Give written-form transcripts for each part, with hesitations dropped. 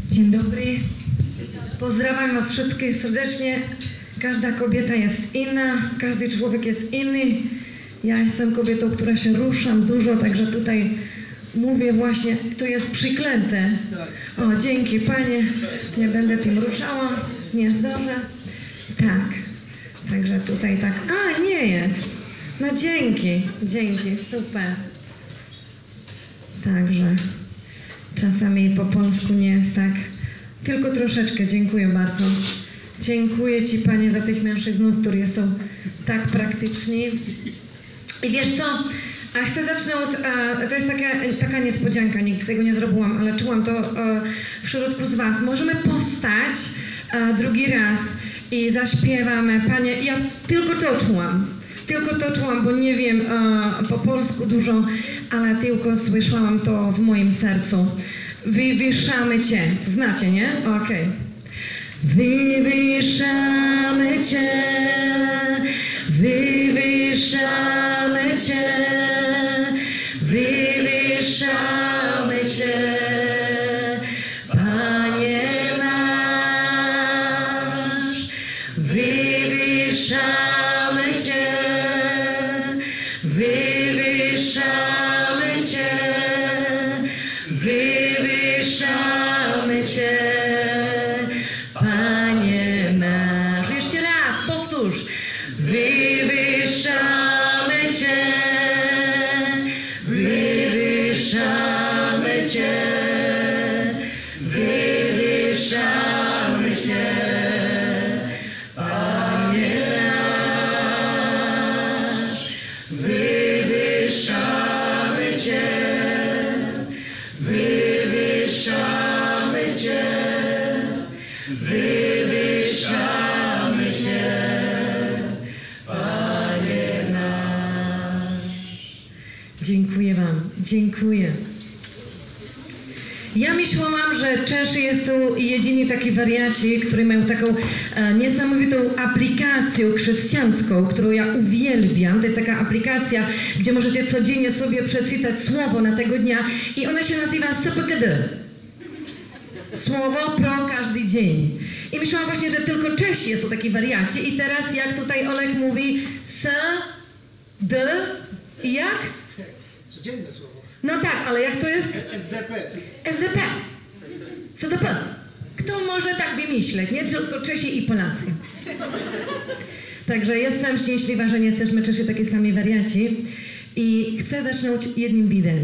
Dzień dobry. Pozdrawiam Was wszystkich serdecznie. Każda kobieta jest inna, każdy człowiek jest inny. Ja jestem kobietą, która się ruszam dużo, także tutaj mówię właśnie, to jest przyklęte. O, dzięki Panie, nie będę tym ruszała, nie zdążę. Tak, także tutaj tak, a nie jest. No dzięki, super. Także czasami po polsku nie jest tak, tylko troszeczkę, dziękuję bardzo. Dziękuję Ci, Panie, za tych mężczyznów, którzy są tak praktyczni. I wiesz co, a chcę zacząć od, to jest taka niespodzianka, nigdy tego nie zrobiłam, ale czułam to w środku z Was. Możemy powstać drugi raz i zaśpiewamy, Panie, ja tylko to czułam, bo nie wiem po polsku dużo, ale tylko słyszałam to w moim sercu. Wywyższamy Cię, to znacie, nie? Okej. Wywyższamy Cię, wywyższamy Cię, wywyższamy Cię, Panie nasz, wywyższamy Cię, wywyższamy Cię, wywyższamy Cię. Panie nasz, jeszcze raz, powtórz. Wywyższamy Cię, wywyższamy Cię, wywyższamy Cię, Panie nasz, wywyższamy Cię, wywyższamy Cię. Wywyższamy Cię, Panie nasz. Dziękuję Wam, dziękuję. Ja myślałam, że Czesi są jedyni taki wariaci, którzy mają taką niesamowitą aplikację chrześcijańską, którą ja uwielbiam. To jest taka aplikacja, gdzie możecie codziennie sobie przeczytać słowo na tego dnia i ona się nazywa SPKD. Słowo pro każdy dzień. I myślałam właśnie, że tylko Czesi są taki wariaci. I teraz jak tutaj Olek mówi D i jak? Codzienne słowo. No tak, ale jak to jest? SDP. SDP. SDP. Kto może tak wymyśleć? Nie tylko Czesi i Polacy. Także jestem szczęśliwa, że nie jesteśmy Czesi takie sami wariaci. I chcę zacząć jednym widem.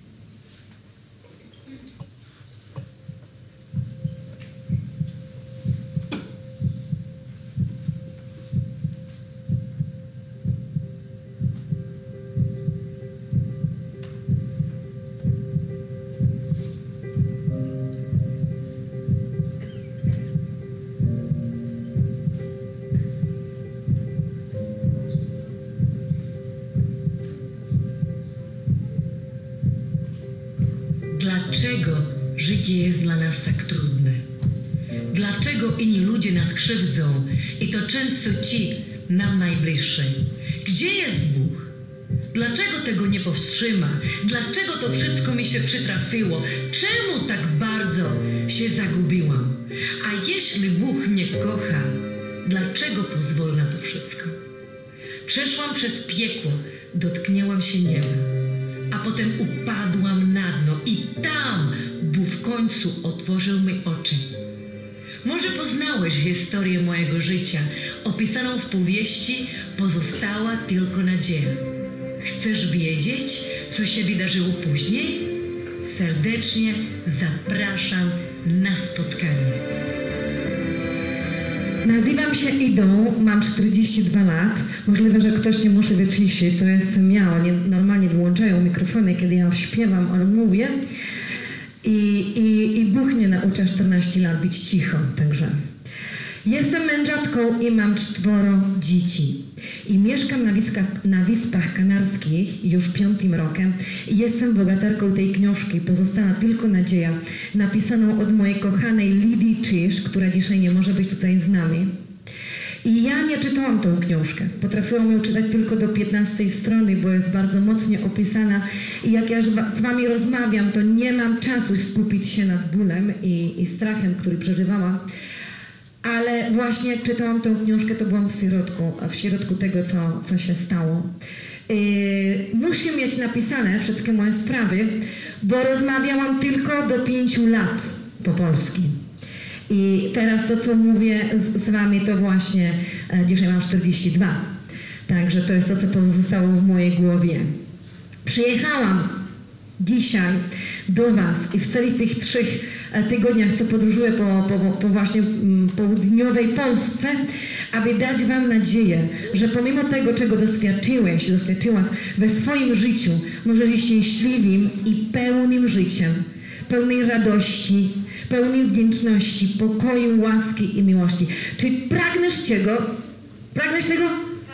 Dlaczego życie jest dla nas tak trudne? Dlaczego inni ludzie nas krzywdzą i to często ci nam najbliżsi? Gdzie jest Bóg? Dlaczego tego nie powstrzyma? Dlaczego to wszystko mi się przytrafiło? Czemu tak bardzo się zagubiłam? A jeśli Bóg mnie kocha, dlaczego pozwoli na to wszystko? Przeszłam przez piekło, dotknęłam się nieba. A potem upadłam na dno i tam Bóg w końcu otworzył mi oczy. Może poznałeś historię mojego życia, opisaną w powieści Pozostała tylko nadzieja. Chcesz wiedzieć, co się wydarzyło później? Serdecznie zapraszam na spotkanie. Nazywam się Idą, mam 42 lat. Możliwe, że ktoś nie może wyciszyć, to jestem ja. Oni normalnie wyłączają mikrofony, kiedy ja śpiewam albo mówię. I Bóg mnie nauczył 14 lat być cicho, także. Jestem mężatką i mam 4 dzieci. I mieszkam na Wyspach Kanarskich już 5. rokiem. I jestem bohaterką tej książki Pozostała tylko nadzieja, napisaną od mojej kochanej Lidii Czyż, która dzisiaj nie może być tutaj z nami. I ja nie czytałam tą książkę. Potrafiłam ją czytać tylko do 15 strony, bo jest bardzo mocno opisana. I jak ja z wami rozmawiam, to nie mam czasu skupić się nad bólem i strachem, który przeżywałam. Ale właśnie jak czytałam tą książkę, to byłam w środku tego, co się stało. Muszę mieć napisane wszystkie moje sprawy, bo rozmawiałam tylko do 5 lat po polsku. I teraz to, co mówię z wami, to właśnie dzisiaj mam 42. Także to jest to, co pozostało w mojej głowie. Przyjechałam dzisiaj do was i w całych tych 3 tygodniach, co podróżuję po właśnie południowej Polsce, aby dać wam nadzieję, że pomimo tego, czego doświadczyłaś we swoim życiu, możesz być szczęśliwym i pełnym życiem, pełnej radości, pełnej wdzięczności, pokoju, łaski i miłości. Czy pragniesz tego? Pragniesz tego?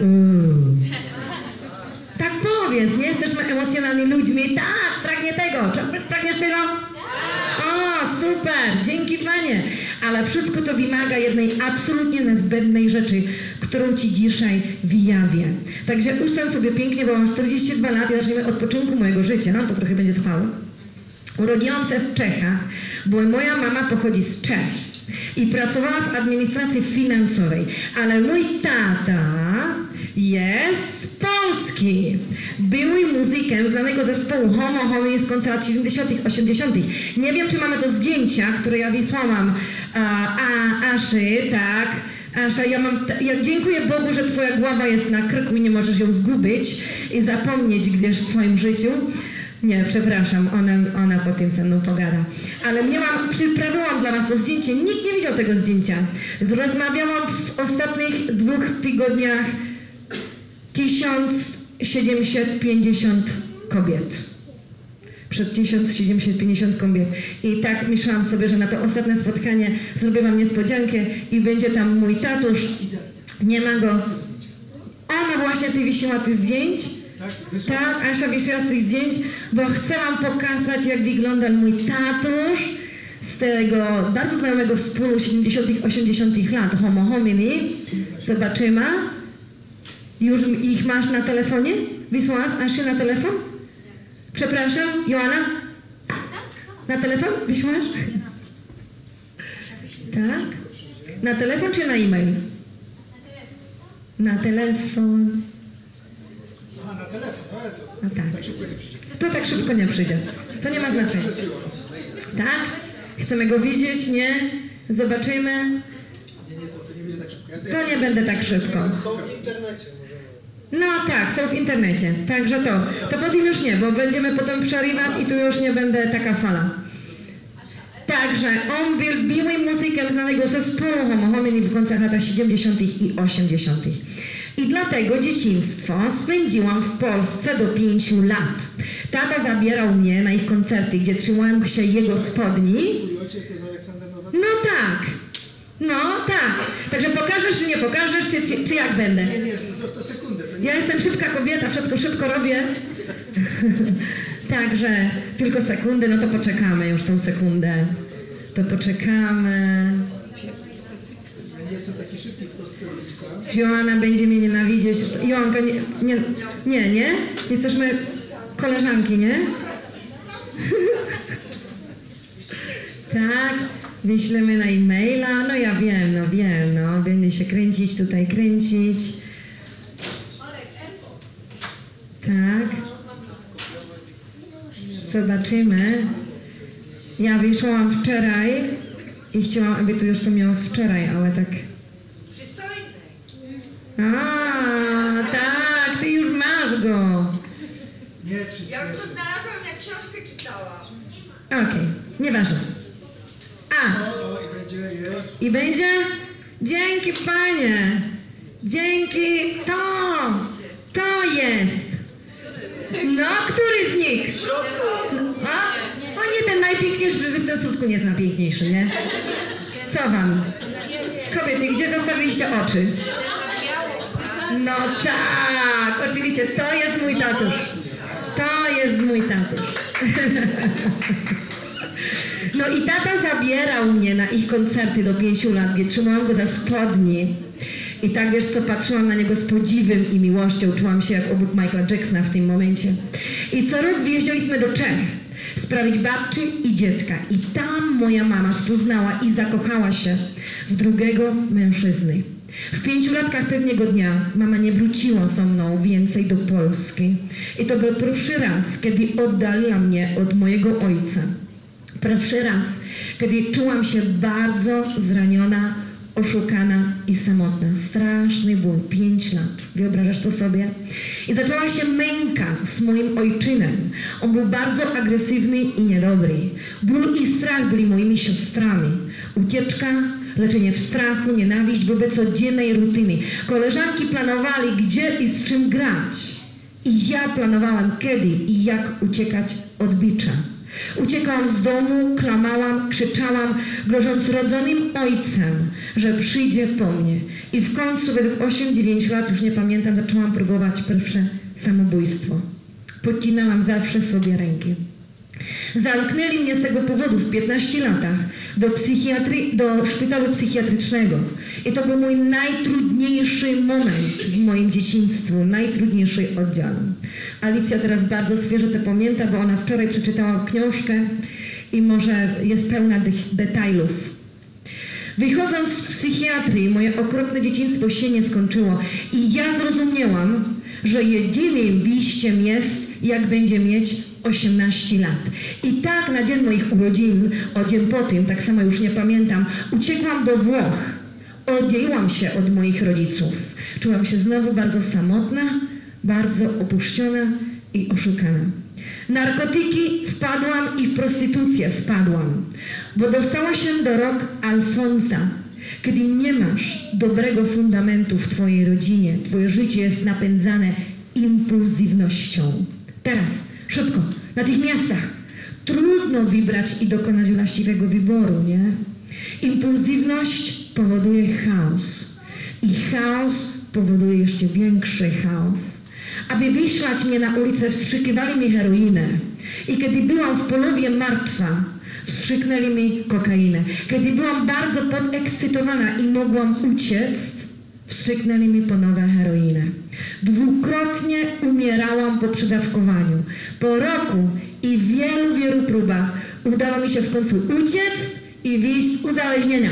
Tak powiedz, nie jesteśmy emocjonalnymi ludźmi. Tak, pragnie tego. Czy pragniesz tego? O, super, dzięki Panie. Ale wszystko to wymaga jednej absolutnie niezbędnej rzeczy, którą Ci dzisiaj wyjawię. Także ustań sobie pięknie, bo mam 42 lat i zacznijmy od początku mojego życia. To trochę będzie trwało. Urodziłam się w Czechach, bo moja mama pochodzi z Czech i pracowała w administracji finansowej, ale mój tata jest z Polski. Był muzykiem znanego zespołu Homo Homini z końca lat 70., 80. Nie wiem, czy mamy to zdjęcia, które ja wysłałam Aszy, tak. Asza, ja dziękuję Bogu, że Twoja głowa jest na krku i nie możesz ją zgubić i zapomnieć gdzieś w Twoim życiu. Nie, przepraszam, ona po tym ze mną pogada. Ale przyprawiłam dla was to zdjęcie, nikt nie widział tego zdjęcia. Rozmawiałam w ostatnich 2 tygodniach 1750 kobiet. Przed 1750 kobiet. I tak myślałam sobie, że na to ostatnie spotkanie zrobię wam niespodziankę i będzie tam mój tatuś. Nie ma go. Ona właśnie wysiła tych zdjęć. Tak, Asia wyszła z tych zdjęć, bo chcę wam pokazać, jak wyglądał mój tatuś z tego bardzo znajomego wspólu 70., 80. lat Homo Homini. Zobaczymy. Już ich masz na telefonie? Wysłałaś Asię na telefon? Przepraszam, Joanna? Na telefon wysłałaś? Tak? Na telefon czy na e-mail? Na telefon. Na telefon, ale to No tak. tak szybko nie przyjdzie. To tak szybko nie przyjdzie. To nie ma znaczenia. Tak? Chcemy go widzieć, nie? Zobaczymy. Nie, to nie będzie tak szybko. To nie będę tak szybko. Są w internecie. No tak, są w internecie. Także to potem już nie, bo będziemy potem przerywać i tu już nie będę taka fala. Także on był byłym muzykiem znanego zespołu Homo Homini w końcach latach 70. i 80. I dlatego dzieciństwo spędziłam w Polsce do 5 lat. Tata zabierał mnie na ich koncerty, gdzie trzymałem się jego spodni. Twój ojciec to jest Aleksander Nowak? No tak. No tak. Także pokażesz czy nie pokażesz, czy jak będę? Nie, to sekundę. To nie... Ja jestem szybka kobieta, wszystko szybko robię. Także tylko sekundę, no to poczekamy już tą sekundę. To poczekamy. Ja nie jestem taki szybki w kostce ludnika. Joanna będzie mnie nienawidzieć. Joanka, nie? Jesteśmy koleżanki, nie? Tak, wyślemy na e-maila. No ja wiem, będę się kręcić, kręcić. Tak. Zobaczymy. Ja wyszłam wczoraj i chciałam, aby to już to miało z wczoraj, ale tak... Tak, ty już masz go. Nie, Ja już przysłuchuję. to znalazłam, jak książkę czytałam. Okej, nieważne. O, i będzie, jest. I będzie? Dzięki Panie. Dzięki. To jest. No, który z nich? O nie, ten najpiękniejszy, przecież w tym słodku nie jest najpiękniejszy, nie? Co wam? Kobiety, gdzie zostawiliście oczy? No tak, oczywiście, to jest mój tatuś. To jest mój tatuś. No i tata zabierał mnie na ich koncerty do 5 lat, gdzie trzymałam go za spodni. I tak, wiesz co, patrzyłam na niego z podziwem i miłością, czułam się jak obok Michaela Jacksona w tym momencie. I co rok wyjeżdżaliśmy do Czech sprawić babci i dziecka. I tam moja mama spoznała i zakochała się w drugiego mężczyzny. W 5 latkach pewnego dnia mama nie wróciła ze mną więcej do Polski. I to był pierwszy raz, kiedy oddaliła mnie od mojego ojca. Pierwszy raz, kiedy czułam się bardzo zraniona, oszukana i samotna. Straszny ból. 5 lat. Wyobrażasz to sobie? I zaczęła się męka z moim ojczynem. On był bardzo agresywny i niedobry. Ból i strach byli moimi siostrami. Ucieczka, leczenie w strachu, nienawiść wobec codziennej rutyny. Koleżanki planowali, gdzie i z czym grać. I ja planowałam, kiedy i jak uciekać od bicza. Uciekałam z domu, klamałam, krzyczałam, grożąc rodzonym ojcem, że przyjdzie po mnie. I w końcu, według 8-9 lat, już nie pamiętam, zaczęłam próbować pierwsze samobójstwo. Podcinałam zawsze sobie ręki. Zamknęli mnie z tego powodu w 15 latach do szpitalu psychiatrycznego. I to był mój najtrudniejszy moment w moim dzieciństwie, najtrudniejszy oddział. Alicja teraz bardzo świeżo to pamięta, bo ona wczoraj przeczytała książkę i może jest pełna tych detajlów. Wychodząc z psychiatrii, moje okropne dzieciństwo się nie skończyło i ja zrozumiałam, że jedynym wyjściem jest, jak będzie mieć 18 lat. I tak na dzień moich urodzin, o dzień po tym, tak samo już nie pamiętam, uciekłam do Włoch. Odjęłam się od moich rodziców. Czułam się znowu bardzo samotna, bardzo opuszczona i oszukana. Narkotyki wpadłam i w prostytucję wpadłam, bo dostała się do rok Alfonsa. Kiedy nie masz dobrego fundamentu w twojej rodzinie, twoje życie jest napędzane impulsywnością. Teraz, szybko, na tych miejscach. Trudno wybrać i dokonać właściwego wyboru, nie? Impulsywność powoduje chaos. I chaos powoduje jeszcze większy chaos. Aby wyślać mnie na ulicę, wstrzykiwali mi heroinę. I kiedy byłam w połowie martwa, wstrzyknęli mi kokainę. Kiedy byłam bardzo podekscytowana i mogłam uciec, wstrzyknęli mi ponownie heroinę. Dwukrotnie umierałam po przedawkowaniu. Po roku i wielu próbach udało mi się w końcu uciec i wyjść z uzależnienia.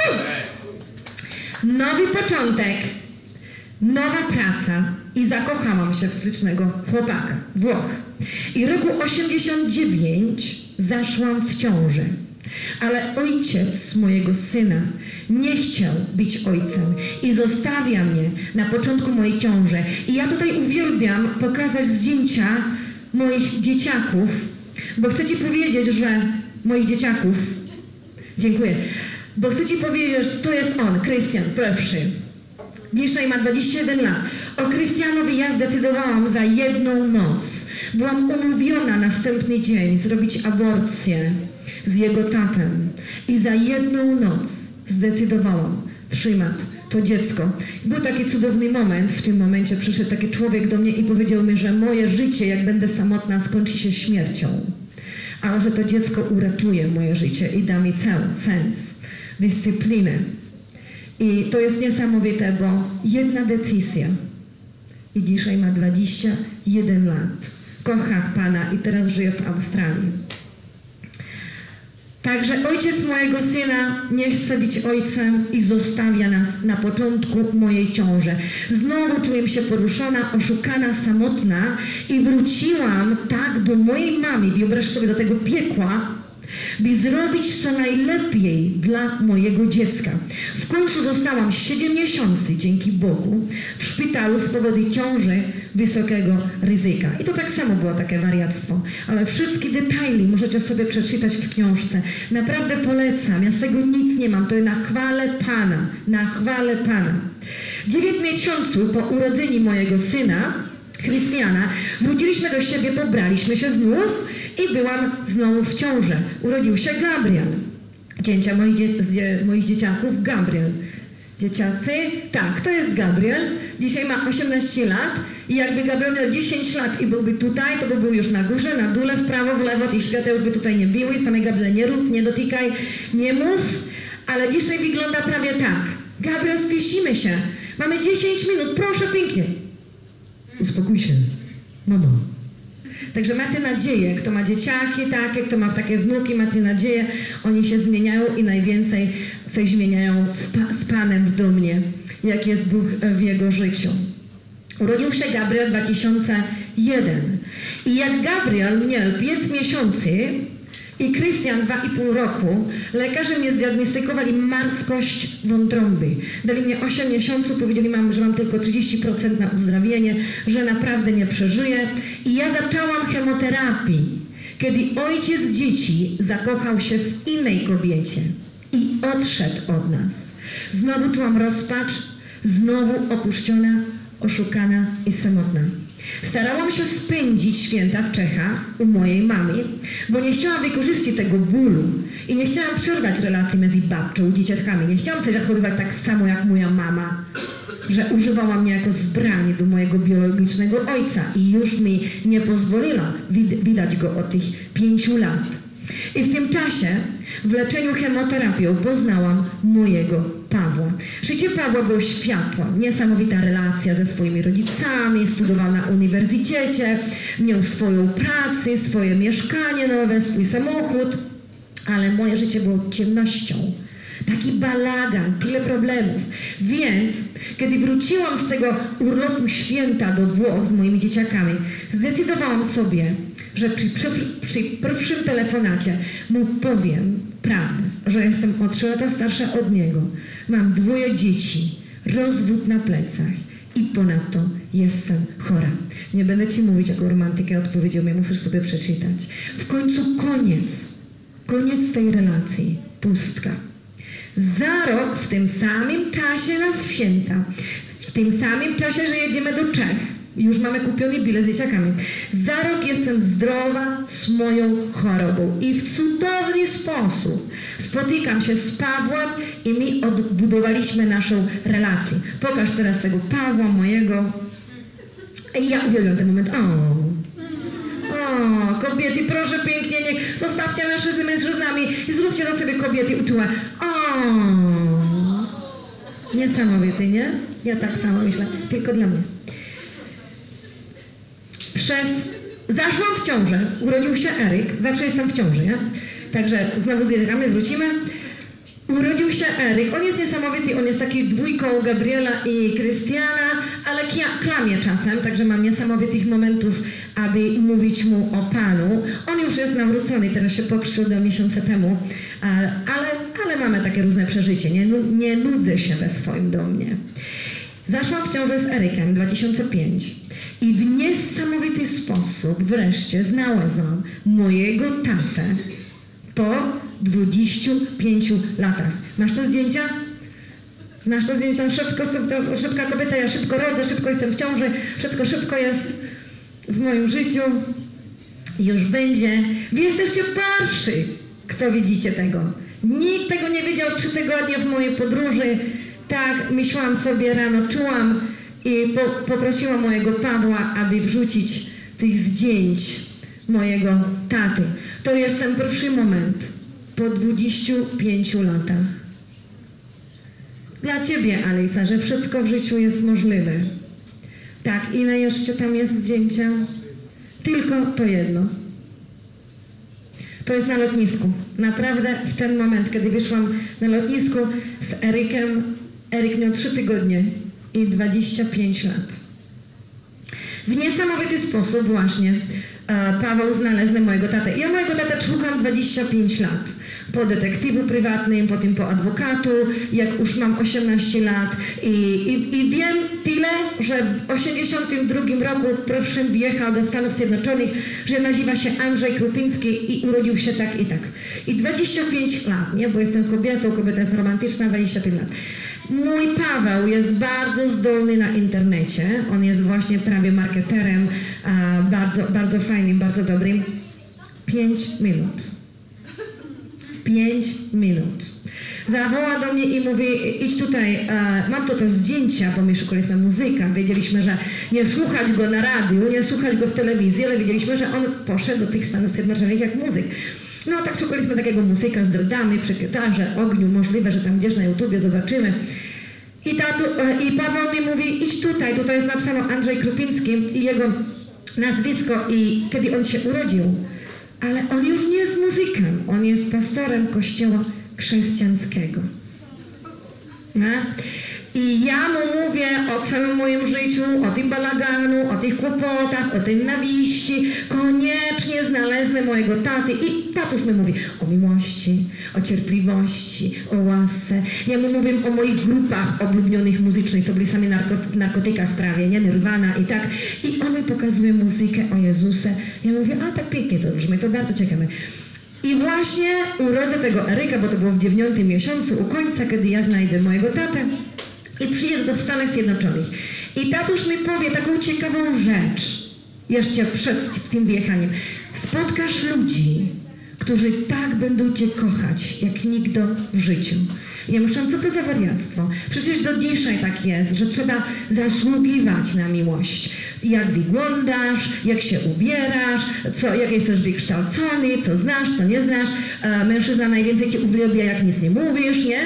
Nowy początek, nowa praca i zakochałam się w ślicznego chłopaka, Włoch. I roku 89 zaszłam w ciążę. Ale ojciec mojego syna nie chciał być ojcem i zostawia mnie na początku mojej ciąży. I ja tutaj uwielbiam pokazać zdjęcia moich dzieciaków, bo chcę ci powiedzieć, że moich dzieciaków, dziękuję, bo chcę ci powiedzieć, że to jest on, Krystian, pierwszy. Dzisiaj ma 21 lat. O Krystianowi ja zdecydowałam za jedną noc. Byłam umówiona następny dzień zrobić aborcję z jego tatem. I za jedną noc zdecydowałam trzymać to dziecko. Był taki cudowny moment. W tym momencie przyszedł taki człowiek do mnie i powiedział mi, że moje życie, jak będę samotna, skończy się śmiercią. Ale że to dziecko uratuje moje życie i da mi cały sens, dyscyplinę. I to jest niesamowite, bo jedna decyzja. I dzisiaj ma 21 lat. Kocha Pana i teraz żyje w Australii. Także ojciec mojego syna nie chce być ojcem i zostawia nas na początku mojej ciąży. Znowu czułem się poruszona, oszukana, samotna i wróciłam tak do mojej mamy, wyobraź sobie, do tego piekła, by zrobić co najlepiej dla mojego dziecka. W końcu zostałam 7 miesięcy, dzięki Bogu, w szpitalu z powodu ciąży wysokiego ryzyka. I to tak samo było takie wariactwo. Ale wszystkie detale możecie sobie przeczytać w książce. Naprawdę polecam. Ja z tego nic nie mam. To jest na chwałę Pana. Na chwałę Pana. 9 miesięcy po urodzeniu mojego syna, Krystiana, wróciliśmy do siebie, pobraliśmy się znów i byłam znowu w ciąży. Urodził się Gabriel. Cięcia moich dzieciaków, Gabriel. Dzieciacy, tak, to jest Gabriel. Dzisiaj ma 18 lat i jakby Gabriel miał 10 lat i byłby tutaj, to by był już na górze, na dole, w prawo, w lewo, tych świateł już by tutaj nie były. Samej Gabriel nie rób, nie dotykaj, nie mów, ale dzisiaj wygląda prawie tak. Gabriel, spiesimy się. Mamy 10 minut, proszę pięknie. Uspokój się, mamo. Także macie nadzieję, kto ma dzieciaki takie, kto ma takie wnuki, macie nadzieję, oni się zmieniają i najwięcej się zmieniają z Panem w dumnie, jak jest Bóg w jego życiu. Urodził się Gabriel 2001 i jak Gabriel miał 5 miesięcy i Krystian 2,5 roku, lekarze mnie zdiagnostykowali marskość wątroby. Dali mnie 8 miesięcy, powiedzieli mam, że mam tylko 30% na uzdrowienie, że naprawdę nie przeżyję. I ja zaczęłam chemoterapię, kiedy ojciec dzieci zakochał się w innej kobiecie i odszedł od nas. Znowu czułam rozpacz, znowu opuszczona, oszukana i samotna. Starałam się spędzić święta w Czechach u mojej mamy, bo nie chciałam wykorzystać tego bólu i nie chciałam przerwać relacji między babcią i dzieciaczkami. Nie chciałam się zachowywać tak samo jak moja mama, że używała mnie jako zbrani do mojego biologicznego ojca i już mi nie pozwoliła widać go od tych 5 lat. I w tym czasie w leczeniu chemoterapią poznałam mojego Pawła. Życie Pawła było światłem, niesamowita relacja ze swoimi rodzicami, studiował na uniwersytecie, miał swoją pracę, swoje mieszkanie nowe, swój samochód, ale moje życie było ciemnością. Taki bałagan, tyle problemów. Więc, kiedy wróciłam z tego urlopu święta do Włoch z moimi dzieciakami, zdecydowałam sobie, że przy pierwszym telefonacie mu powiem prawdę, że jestem o 3 lata starsza od niego, mam 2 dzieci, rozwód na plecach i ponadto jestem chora. Nie będę ci mówić, jaką romantykę odpowiedział mi, musisz sobie przeczytać. W końcu koniec tej relacji, pustka. Za rok, w tym samym czasie na święta, w tym samym czasie, że jedziemy do Czech, już mamy kupiony bilet z dzieciakami. Za rok jestem zdrowa z moją chorobą i w cudowny sposób spotykam się z Pawłem i my odbudowaliśmy naszą relację. Pokaż teraz tego Pawła mojego. I ja uwielbiam ten moment. O, kobiety, proszę pięknie, nie zostawcie mężczyzn mężczyznami i zróbcie za sobie kobiety uczuła. Niesamowity, nie? Ja tak samo myślę, tylko dla mnie. Zaszłam w ciążę, urodził się Eryk, zawsze jestem w ciąży, nie? Także znowu zjeżdżamy, wrócimy. Urodził się Eryk, on jest niesamowity, on jest taki dwójką Gabriela i Krystiana, ale klamie czasem, także mam niesamowitych momentów, aby mówić mu o Panu. On już jest nawrócony, teraz się pokrzył 2 miesiące temu, ale mamy takie różne przeżycie, nie nudzę się we swoim domie. Zaszłam w ciążę z Erykiem 2005 i w niesamowity sposób wreszcie znalazłam mojego tatę po 25 latach. Masz to zdjęcia? Masz to zdjęcia? Szybka kobieta, ja szybko rodzę, szybko jestem w ciąży, wszystko szybko jest w moim życiu. Już będzie. Wy jesteście pierwsi, kto widzicie tego. Nikt tego nie wiedział 3 tygodnie w mojej podróży. Tak, myślałam sobie rano, czułam i poprosiłam mojego Pawła, aby wrzucić tych zdjęć mojego taty. To jest ten pierwszy moment po 25 latach. Dla ciebie, Alica, że wszystko w życiu jest możliwe. Tak, ile jeszcze tam jest zdjęcia? Tylko to jedno. To jest na lotnisku. Naprawdę w ten moment, kiedy wyszłam na lotnisku z Erykiem, Eryk miał 3 tygodnie i 25 lat. W niesamowity sposób właśnie Paweł znalazł mojego tatę. Ja mojego tatę szukam 25 lat. Po detektywu prywatnym, potem po adwokatu, jak już mam 18 lat i wiem tyle, że w 1982 roku pierwszym wjechał do Stanów Zjednoczonych, że nazywa się Andrzej Krupiński i urodził się tak i tak. I 25 lat, nie? Bo jestem kobietą, kobieta jest romantyczna, 25 lat. Mój Paweł jest bardzo zdolny na internecie. On jest właśnie prawie marketerem, bardzo fajnym, bardzo dobrym. 5 minut. 5 minut. Zawoła do mnie i mówi, idź tutaj, mam to zdjęcia, bo my szukaliśmy muzyka, wiedzieliśmy, że nie słuchać go na radiu, nie słuchać go w telewizji, ale wiedzieliśmy, że on poszedł do tych Stanów Zjednoczonych jak muzyk. No tak szukaliśmy takiego muzyka z drodami, przy gitarze, ogniu, możliwe, że tam gdzieś na YouTubie zobaczymy. I Paweł mi mówi, idź tutaj, tutaj jest napisano Andrzej Krupiński i jego nazwisko i kiedy on się urodził. Ale on już nie jest muzykiem, on jest pastorem kościoła chrześcijańskiego. No? I ja mu mówię o całym moim życiu, o tym balaganu, o tych kłopotach, o tej nienawiści. Koniecznie znaleźć mojego taty. I tatuś mi mówi o miłości, o cierpliwości, o łasce. Ja mu mówię o moich grupach oblubionych muzycznych. To byli sami w narkotykach prawie, nie? Nirvana i tak. I on mi pokazuje muzykę o Jezusie. Ja mówię, a tak pięknie to brzmi, to bardzo ciekawe. I właśnie urodzę tego Eryka, bo to było w 9 miesiącu u końca, kiedy ja znajdę mojego tatę i przyjedę do Stanów Zjednoczonych. I tatuś mi powie taką ciekawą rzecz, jeszcze przed tym wyjechaniem. Spotkasz ludzi, którzy tak będą cię kochać, jak nigdy w życiu. I ja myślałam, co to za wariactwo? Przecież do dzisiaj tak jest, że trzeba zasługiwać na miłość. Jak wyglądasz, jak się ubierasz, jak jesteś wykształcony, co znasz, co nie znasz. Mężczyzna najwięcej cię uwielbia, jak nic nie mówisz, nie?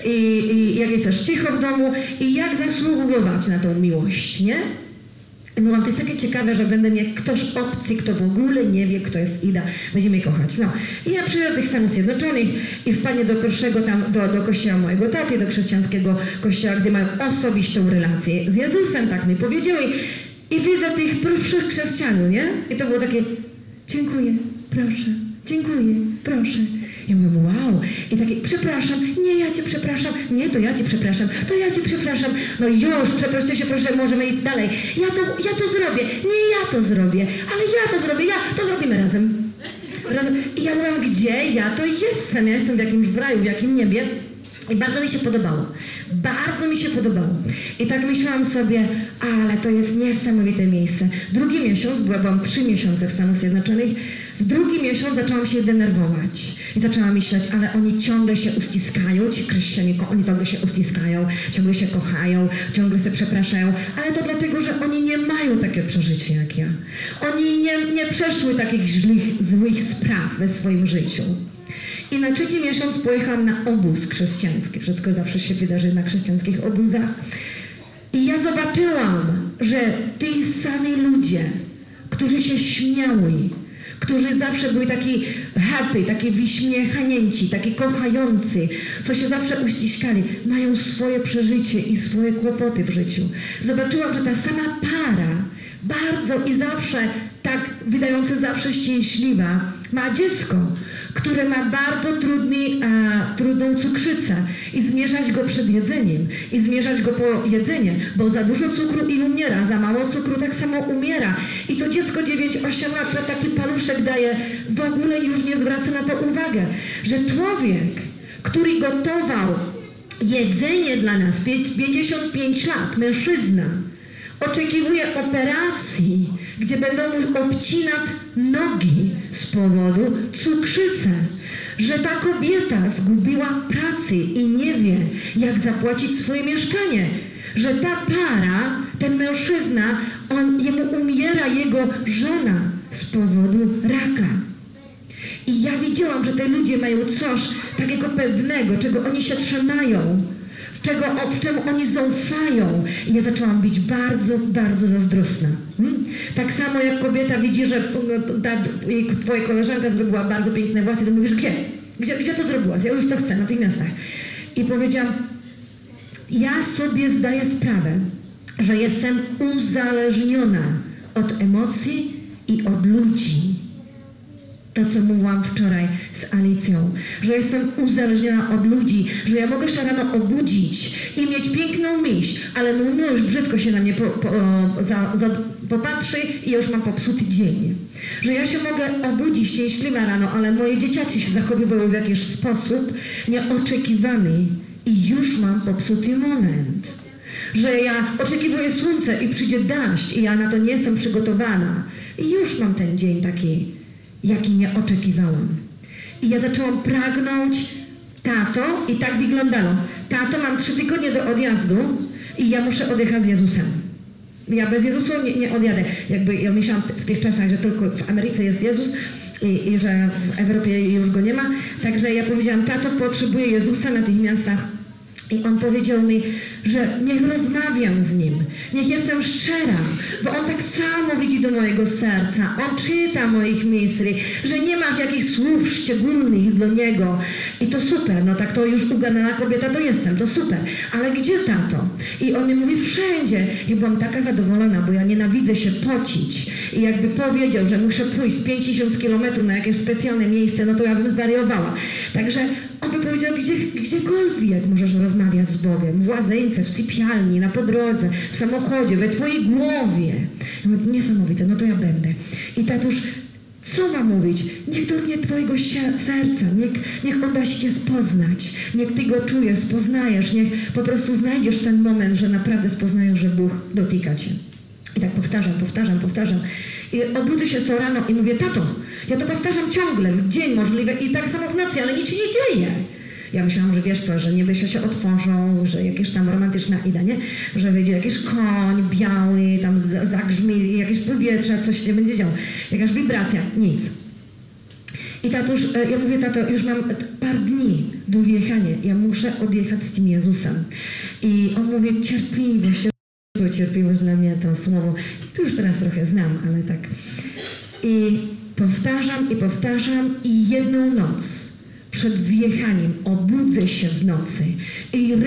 I jak jesteś cicho w domu i jak zasługiwać na tą miłość, nie? I mówiłam, to jest takie ciekawe, że będę mieć ktoś obcy, kto w ogóle nie wie, kto jest Ida, będzie mnie kochać. No. I ja przyjechałam do tych Stanów Zjednoczonych i wpadnie do pierwszego tam, do kościoła mojego taty, do chrześcijańskiego kościoła, gdzie mają osobistą relację z Jezusem, tak mi powiedzieli. I widzę tych pierwszych chrześcijanów, nie? I to było takie, dziękuję, proszę, dziękuję, proszę. Ja mówię, wow. I takie, przepraszam, nie, ja cię przepraszam, nie, to ja cię przepraszam, to ja cię przepraszam. No już, przeproście się, proszę, możemy iść dalej. Ja to zrobię, nie, ja to zrobię, ale ja to zrobię, to zrobimy razem. I ja mówiłam, gdzie ja to jestem? Ja jestem w jakimś raju, w jakim niebie. I bardzo mi się podobało. Bardzo mi się podobało. I tak myślałam sobie, ale to jest niesamowite miejsce. Drugi miesiąc, byłam 3 miesiące w Stanach Zjednoczonych, w drugi miesiąc zaczęłam się denerwować. I zaczęłam myśleć, ale oni ciągle się uściskają, ci chrześcijanie, oni ciągle się uściskają, ciągle się kochają, ciągle się przepraszają. Ale to dlatego, że oni nie mają takiego przeżycia jak ja. Oni nie przeszły takich złych spraw we swoim życiu. I na 3 miesiąc pojechałam na obóz chrześcijański. Wszystko zawsze się wydarzy na chrześcijańskich obozach. I ja zobaczyłam, że ci sami ludzie, którzy się śmiały, którzy zawsze byli taki happy, taki wyśmiechnięci, taki kochający, co się zawsze uściskali, mają swoje przeżycie i swoje kłopoty w życiu. Zobaczyłam, że ta sama para, bardzo i zawsze tak wydająca zawsze szczęśliwa, ma dziecko, które ma bardzo trudną cukrzycę i zmieszać go przed jedzeniem i zmieszać go po jedzenie, bo za dużo cukru i umiera, za mało cukru tak samo umiera. I to dziecko 9-8 lat taki paluszek daje, w ogóle już nie zwraca na to uwagę, że człowiek, który gotował jedzenie dla nas, 55 lat, mężczyzna, oczekiwuje operacji, gdzie będą mu obcinać nogi z powodu cukrzycy. Że ta kobieta zgubiła pracę i nie wie, jak zapłacić swoje mieszkanie. Że ta para, ten mężczyzna, jemu umiera jego żona z powodu raka. I ja widziałam, że te ludzie mają coś takiego pewnego, czego oni się trzymają. W czym oni zaufają. I ja zaczęłam być bardzo, bardzo zazdrosna. Tak samo jak kobieta widzi, że twoja koleżanka zrobiła bardzo piękne włosy, to mówisz, gdzie to zrobiłaś? Ja już to chcę, natychmiast. I powiedziałam, ja sobie zdaję sprawę, że jestem uzależniona od emocji i od ludzi. To, co mówiłam wczoraj z Alicją, że jestem uzależniona od ludzi, że ja mogę się rano obudzić i mieć piękną myśl, ale mój mąż brzydko się na mnie popatrzy i już mam popsuty dzień. Że ja się mogę obudzić szczęśliwa rano, ale moje dzieciaci się zachowywały w jakiś sposób nieoczekiwany i już mam popsuty moment. Że ja oczekiwuję słońca i przyjdzie deszcz i ja na to nie jestem przygotowana. I już mam ten dzień taki, jaki nie oczekiwałam. I ja zaczęłam pragnąć, tato, i tak wyglądało. Tato, mam 3 tygodnie do odjazdu i ja muszę odjechać z Jezusem. Ja bez Jezusa nie odjadę. Jakby ja myślałam w tych czasach, że tylko w Ameryce jest Jezus i że w Europie już go nie ma. Także ja powiedziałam, tato, potrzebuję Jezusa natychmiast. I on powiedział mi, że niech rozmawiam z nim, niech jestem szczera, bo on tak samo widzi do mojego serca, on czyta moich myśli, że nie masz jakichś słów szczególnych do niego. I to super, no tak to już ugadana kobieta to jestem, to super. Ale gdzie tato? I on mi mówi, wszędzie. I byłam taka zadowolona, bo ja nienawidzę się pocić. I jakby powiedział, że muszę pójść z 5000 kilometrów na jakieś specjalne miejsce, no to ja bym zwariowała. Także on by powiedział, gdziekolwiek możesz rozmawiać z Bogiem. W łazience, w sypialni, na podrodze, w samochodzie, we twojej głowie. Ja mówię, niesamowite, no to ja będę. I tatuś, co ma mówić? Niech dotknie twojego serca, niech on da się cię spoznać. Niech ty go czujesz, poznajesz, niech po prostu znajdziesz ten moment, że naprawdę spoznajesz, że Bóg dotyka cię. I tak powtarzam. I obudzę się co rano i mówię, tato, ja to powtarzam ciągle, w dzień możliwe i tak samo w nocy, ale nic się nie dzieje. Ja myślałam, że wiesz co, że niebiesia się otworzą, że jakieś tam romantyczna idea, nie? Że wyjdzie jakiś koń biały, tam zagrzmi jakieś powietrze, coś się będzie działo. Jakaś wibracja, nic. I tatuś, ja mówię, tato, już mam parę dni do wjechania, ja muszę odjechać z tym Jezusem. I on mówi, cierpliwość. Cierpliwość dla mnie to słowo, to już teraz trochę znam, ale tak. I powtarzam i jedną noc przed wjechaniem obudzę się w nocy i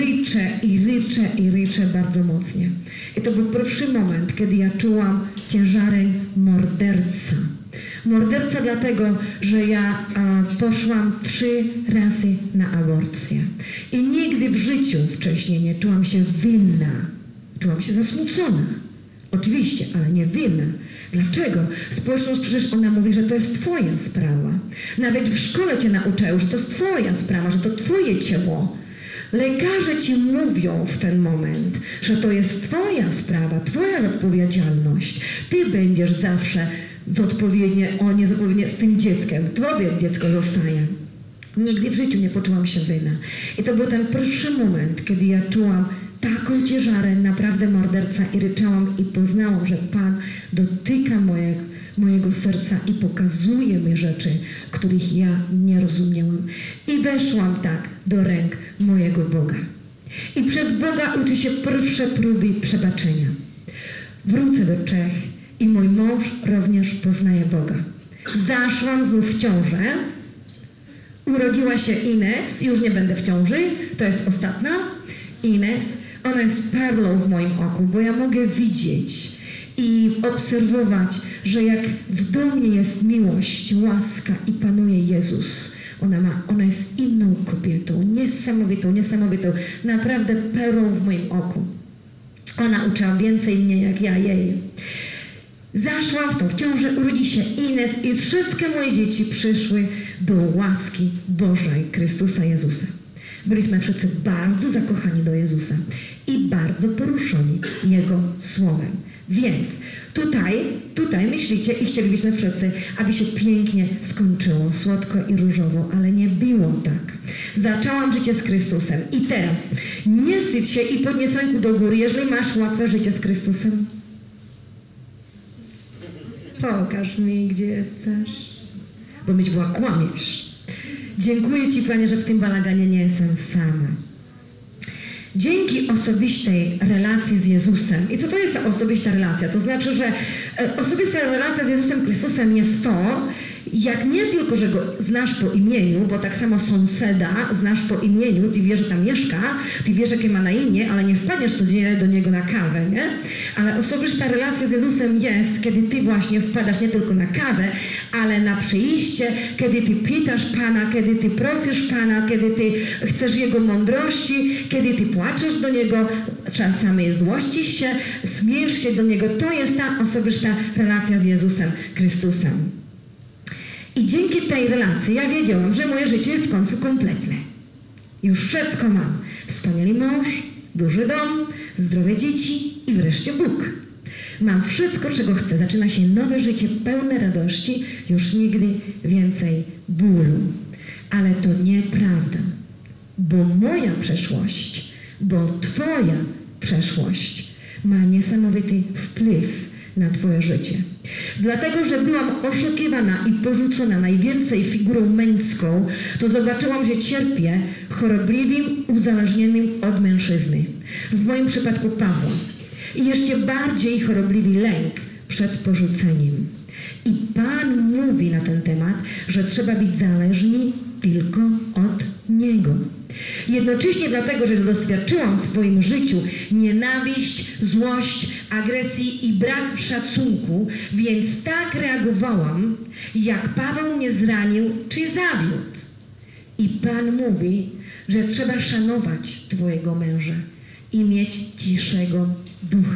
ryczę bardzo mocnie. I to był pierwszy moment, kiedy ja czułam ciężarem morderca. Morderca dlatego, że ja poszłam 3 razy na aborcję. I nigdy w życiu wcześniej nie czułam się winna. Czułam się zasmucona. Oczywiście, ale nie winna. Dlaczego? Społeczność przecież ona mówi, że to jest twoja sprawa. Nawet w szkole cię nauczają, że to jest twoja sprawa, że to twoje ciało. Lekarze ci mówią w ten moment, że to jest twoja sprawa, twoja odpowiedzialność. Ty będziesz zawsze z tym dzieckiem. Tobie dziecko zostaje. Nigdy w życiu nie poczułam się winna. I to był ten pierwszy moment, kiedy ja czułam taką ciężarę, naprawdę morderca i ryczałam i poznałam, że Pan dotyka mojego serca i pokazuje mi rzeczy, których ja nie rozumiałam. I weszłam tak do ręk mojego Boga. I przez Boga uczy się pierwsze próby przebaczenia. Wrócę do Czech i mój mąż również poznaje Boga. Zaszłam znów w ciążę. Urodziła się Ines, już nie będę w ciąży, to jest ostatnia. Ines, ona jest perlą w moim oku, bo ja mogę widzieć i obserwować, że jak w domu jest miłość, łaska i panuje Jezus, ona jest inną kobietą, niesamowitą, naprawdę perłą w moim oku. Ona uczyła więcej mnie, jak ja jej. Zaszłam w tą ciążę, urodzi się Ines i wszystkie moje dzieci przyszły do łaski Bożej, Chrystusa Jezusa. Byliśmy wszyscy bardzo zakochani do Jezusa i bardzo poruszeni Jego Słowem. Więc tutaj myślicie i chcielibyśmy wszyscy, aby się pięknie skończyło, słodko i różowo, ale nie było tak. Zaczęłam życie z Chrystusem i teraz nie wstydź się i podnieś rękę do góry, jeżeli masz łatwe życie z Chrystusem. Pokaż mi, gdzie jesteś, bo mieć była kłamiesz. Dziękuję Ci, Panie, że w tym balaganie nie jestem sama. Dzięki osobistej relacji z Jezusem. I co to jest ta osobista relacja? To znaczy, że osobista relacja z Jezusem Chrystusem jest to, jak nie tylko, że go znasz po imieniu, bo tak samo sąsiada znasz po imieniu, ty wiesz, że tam mieszka, ty wiesz, jakie ma na imię, ale nie wpadniesz codziennie do niego na kawę, nie? Ale osobista relacja z Jezusem jest, kiedy ty właśnie wpadasz nie tylko na kawę, ale na przyjście, kiedy ty pytasz Pana, kiedy ty prosisz Pana, kiedy ty chcesz Jego mądrości, kiedy ty płaczesz do Niego, czasami złościsz się, śmiejesz się do Niego. To jest ta osobista relacja z Jezusem Chrystusem. I dzięki tej relacji ja wiedziałam, że moje życie jest w końcu kompletne. Już wszystko mam. Wspaniały mąż, duży dom, zdrowe dzieci i wreszcie Bóg. Mam wszystko, czego chcę. Zaczyna się nowe życie pełne radości, już nigdy więcej bólu. Ale to nieprawda, bo moja przeszłość, bo Twoja przeszłość ma niesamowity wpływ na Twoje życie. Dlatego, że byłam oszukiwana i porzucona najwięcej figurą męską, to zobaczyłam, że cierpię chorobliwym uzależnieniem od mężczyzny. W moim przypadku Pawła. I jeszcze bardziej chorobliwy lęk przed porzuceniem. I Pan mówi na ten temat, że trzeba być zależni tylko od Niego. Jednocześnie dlatego, że doświadczyłam w swoim życiu nienawiść, złość, agresji i brak szacunku, więc tak reagowałam, jak Paweł mnie zranił czy zawiódł. I Pan mówi, że trzeba szanować Twojego męża i mieć ciszego ducha.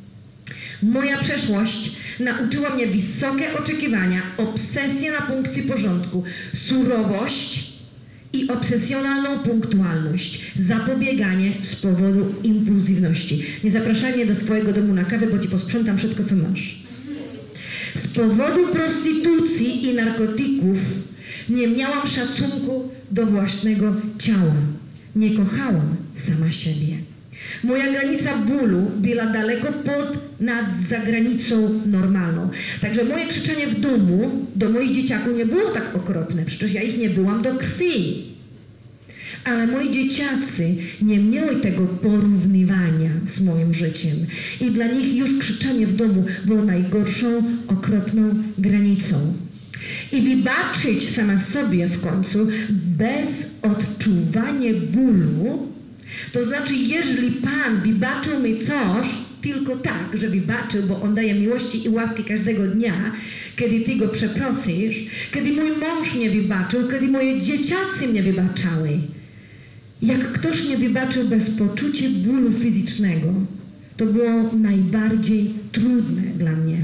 Moja przeszłość nauczyła mnie wysokie oczekiwania, obsesję na punkcie porządku, surowość i obsesjonalną punktualność, zapobieganie z powodu impulsywności. Nie zapraszaj mnie do swojego domu na kawę, bo ci posprzątam wszystko, co masz. Z powodu prostytucji i narkotyków nie miałam szacunku do własnego ciała. Nie kochałam sama siebie. Moja granica bólu była daleko nad zagranicą normalną. Także moje krzyczenie w domu do moich dzieciaków nie było tak okropne. Przecież ja ich nie byłam do krwi. Ale moi dzieciacy nie mieli tego porównywania z moim życiem. I dla nich już krzyczenie w domu było najgorszą, okropną granicą. I wybaczyć sama sobie w końcu bez odczuwania bólu, to znaczy, jeżeli Pan wybaczył mi coś, tylko tak, że wybaczył, bo On daje miłości i łaski każdego dnia, kiedy Ty Go przeprosisz, kiedy mój mąż mnie wybaczył, kiedy moje dzieciacy mnie wybaczały. Jak ktoś mnie wybaczył bez poczucia bólu fizycznego, to było najbardziej trudne dla mnie.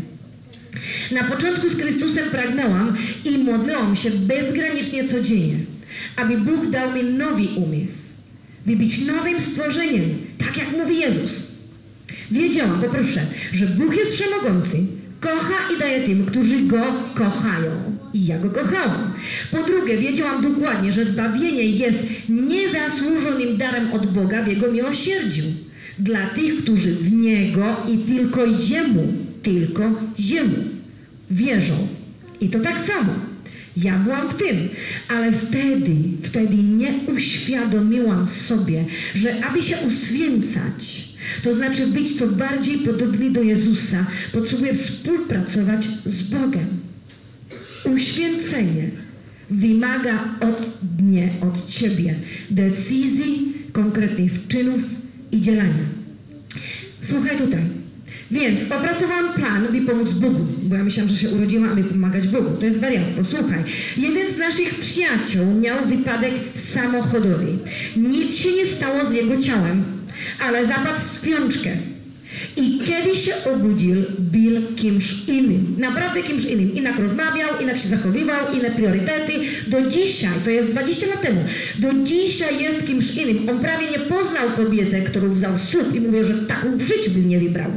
Na początku z Chrystusem pragnęłam i modliłam się bezgranicznie codziennie, aby Bóg dał mi nowy umysł, by być nowym stworzeniem, tak jak mówi Jezus. Wiedziałam, po pierwsze, że Bóg jest wszechmogący, kocha i daje tym, którzy Go kochają. I ja Go kochałam. Po drugie, wiedziałam dokładnie, że zbawienie jest niezasłużonym darem od Boga w Jego miłosierdziu. Dla tych, którzy w Niego i tylko Jemu wierzą. I to tak samo. Ja byłam w tym, ale wtedy nie uświadomiłam sobie, że aby się uświęcać, to znaczy być co bardziej podobny do Jezusa, potrzebuję współpracować z Bogiem. Uświęcenie wymaga od mnie, od Ciebie decyzji, konkretnych czynów i działania. Słuchaj tutaj. Więc opracowałam plan, by pomóc Bogu, bo ja myślałam, że się urodziłam, aby pomagać Bogu. To jest wariactwo. Słuchaj, jeden z naszych przyjaciół miał wypadek samochodowy. Nic się nie stało z jego ciałem, ale zapadł w śpiączkę. I kiedy się obudził, był kimś innym. Naprawdę kimś innym. Inak rozmawiał, inak się zachowywał, inne priorytety. Do dzisiaj, to jest 20 lat temu, do dzisiaj jest kimś innym. On prawie nie poznał kobietę, którą wziął w ślub i mówił, że taką w życiu by nie wybrał.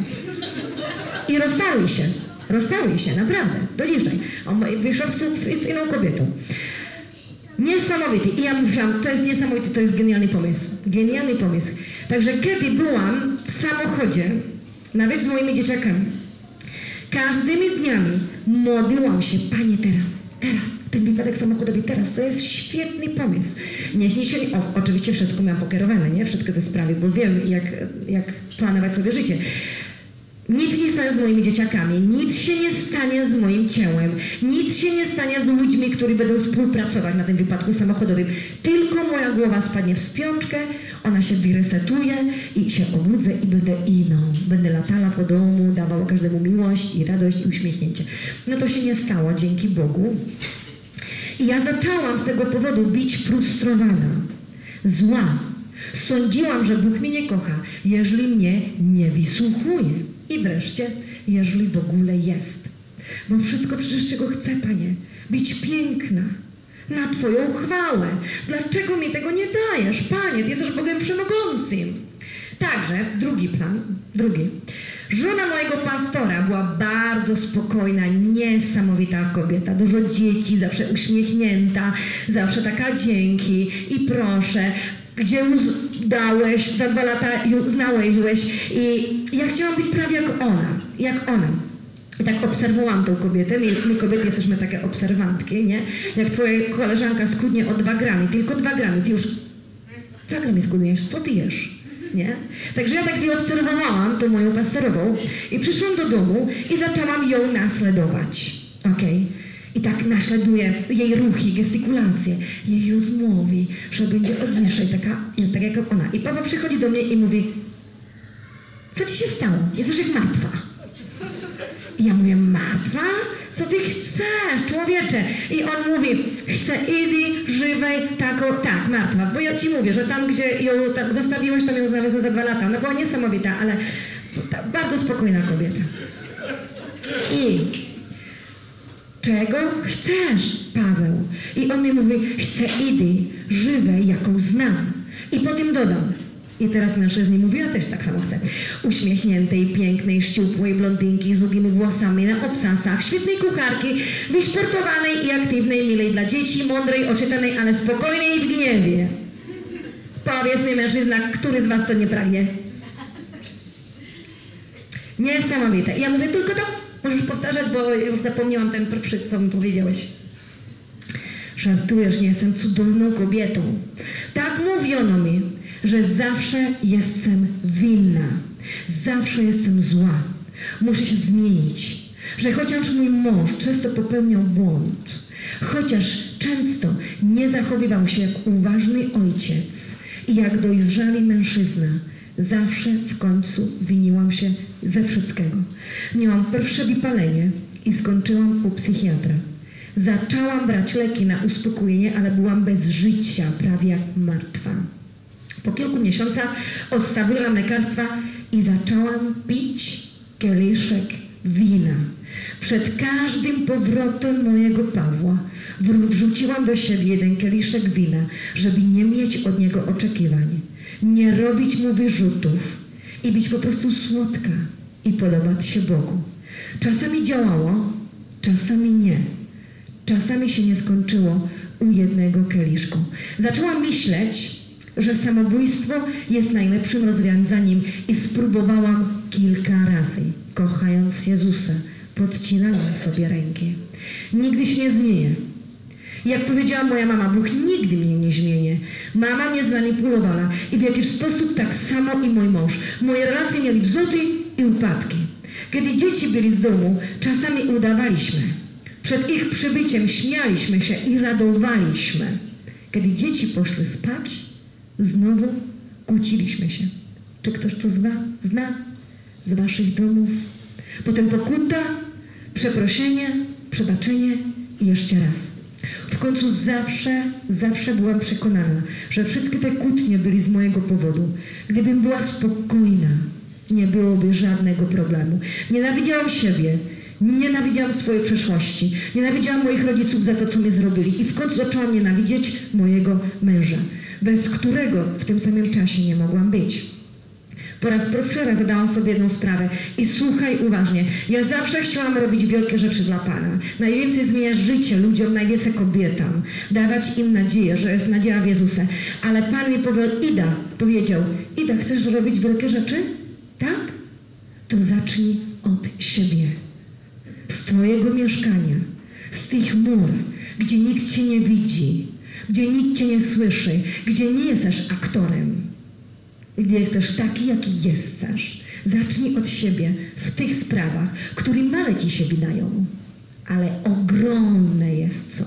I rozstały się, naprawdę, do dzisiaj. On wyszedł z inną kobietą. Niesamowity. I ja mówiłam, to jest niesamowity, to jest genialny pomysł. Genialny pomysł. Także kiedy byłam w samochodzie, nawet z moimi dzieciakami, każdymi dniami modliłam się, Panie, teraz, ten wypadek samochodowy, teraz, to jest świetny pomysł. Niech nie się, oczywiście wszystko miałam pokierowane, nie? Wszystkie te sprawy, bo wiem, jak planować sobie życie. Nic się nie stanie z moimi dzieciakami, nic się nie stanie z moim ciałem, nic się nie stanie z ludźmi, którzy będą współpracować na tym wypadku samochodowym. Tylko moja głowa spadnie w śpiączkę, ona się wyresetuje i się obudzę i będę inną. Będę latała po domu, dawała każdemu miłość i radość i uśmiechnięcie. No to się nie stało, dzięki Bogu. I ja zaczęłam z tego powodu być frustrowana, zła. Sądziłam, że Bóg mnie nie kocha, jeżeli mnie nie wysłuchuje. I wreszcie, jeżeli w ogóle jest. Bo wszystko przecież czego chcę, Panie, być piękna, na Twoją chwałę. Dlaczego mi tego nie dajesz, Panie? Ty jesteś Bogiem Wszechmogącym. Także, drugi. Żona mojego pastora była bardzo spokojna, niesamowita kobieta. Dużo dzieci, zawsze uśmiechnięta, zawsze taka dzięki i proszę. Gdzie ją dałeś, za 2 lata ją znałeś i ja chciałam być prawie jak ona. I tak obserwowałam tą kobietę. My kobiety jesteśmy takie obserwantki, nie? Jak twoja koleżanka schudnie o 2 gramy, tylko 2 gramy, ty już 2 gramy schudniesz, co ty jesz? Nie? Także ja tak wyobserwowałam tą moją pastorową i przyszłam do domu i zaczęłam ją naśladować. Okej? I tak naśladuję jej ruchy, gestykulacje, jej rozmowy, że będzie odliczej, tak jak ona. I Paweł przychodzi do mnie i mówi: co ci się stało? Jesteś jak martwa. I ja mówię: martwa? Co ty chcesz, człowiecze? I on mówi: chcę idź żywej, tak, martwa. Bo ja ci mówię, że tam, gdzie ją tak zostawiłeś, tam ją znalazłem za 2 lata. Ona była niesamowita, ale bardzo spokojna kobieta. I czego chcesz, Paweł? I on mi mówi: chcę idź żywej, jaką znam. I potem dodam. I teraz mężczyźni mówi: ja też tak samo chcę. Uśmiechniętej, pięknej, ściółpłej blondynki z długimi włosami na obcasach, świetnej kucharki, wysportowanej i aktywnej, milej dla dzieci, mądrej, oczytanej, ale spokojnej w gniewie. Powiedz mi, mężczyzna, który z was to nie pragnie? Niesamowite. I ja mówię: tylko to możesz powtarzać, bo już zapomniałam ten pierwszy, co mi powiedziałeś. Żartujesz, nie jestem cudowną kobietą. Tak mówiono mi, że zawsze jestem winna, zawsze jestem zła, muszę się zmienić, że chociaż mój mąż często popełniał błąd, chociaż często nie zachowywał się jak uważny ojciec i jak dojrzały mężczyzna, zawsze w końcu winiłam się ze wszystkiego. Miałam pierwsze wypalenie i skończyłam u psychiatra. Zaczęłam brać leki na uspokojenie, ale byłam bez życia, prawie jak martwa. Po kilku miesiącach odstawiłam lekarstwa i zaczęłam pić kieliszek wina. Przed każdym powrotem mojego Pawła wrzuciłam do siebie 1 kieliszek wina, żeby nie mieć od niego oczekiwań, nie robić mu wyrzutów i być po prostu słodka i podobać się Bogu. Czasami działało, czasami nie. Czasami się nie skończyło u 1 kieliszku. Zaczęłam myśleć, że samobójstwo jest najlepszym rozwiązaniem i spróbowałam kilka razy. Kochając Jezusa, podcinałam sobie rękę. Nigdy się nie zmienię. Jak powiedziała moja mama, Bóg nigdy mnie nie zmieni. Mama mnie zmanipulowała i w jakiś sposób tak samo i mój mąż. Moje relacje mieli wzloty i upadki. Kiedy dzieci byli z domu, czasami udawaliśmy. Przed ich przybyciem śmialiśmy się i radowaliśmy. Kiedy dzieci poszły spać, znowu kłóciliśmy się. Czy ktoś to zna z waszych domów? Potem pokuta, przeproszenie, przebaczenie i jeszcze raz. W końcu zawsze byłam przekonana, że wszystkie te kłótnie były z mojego powodu. Gdybym była spokojna, nie byłoby żadnego problemu. Nienawidziałam siebie, nienawidziałam swojej przeszłości, nienawidziałam moich rodziców za to, co mi zrobili i w końcu zaczęłam nienawidzieć mojego męża, bez którego w tym samym czasie nie mogłam być. Po raz pierwszy zadałam sobie jedną sprawę i słuchaj uważnie. Ja zawsze chciałam robić wielkie rzeczy dla Pana. Najwięcej zmieniać życie ludziom, najwięcej kobietom. Dawać im nadzieję, że jest nadzieja w Jezusie. Ale Pan mi powiedział, Ida, chcesz zrobić wielkie rzeczy? Tak? To zacznij od siebie. Z twojego mieszkania. Z tych mur, gdzie nikt cię nie widzi. Gdzie nikt cię nie słyszy. Gdzie nie jesteś aktorem. Gdy jesteś taki, jaki jesteś, zacznij od siebie w tych sprawach, które małe ci się wydają, ale ogromne są.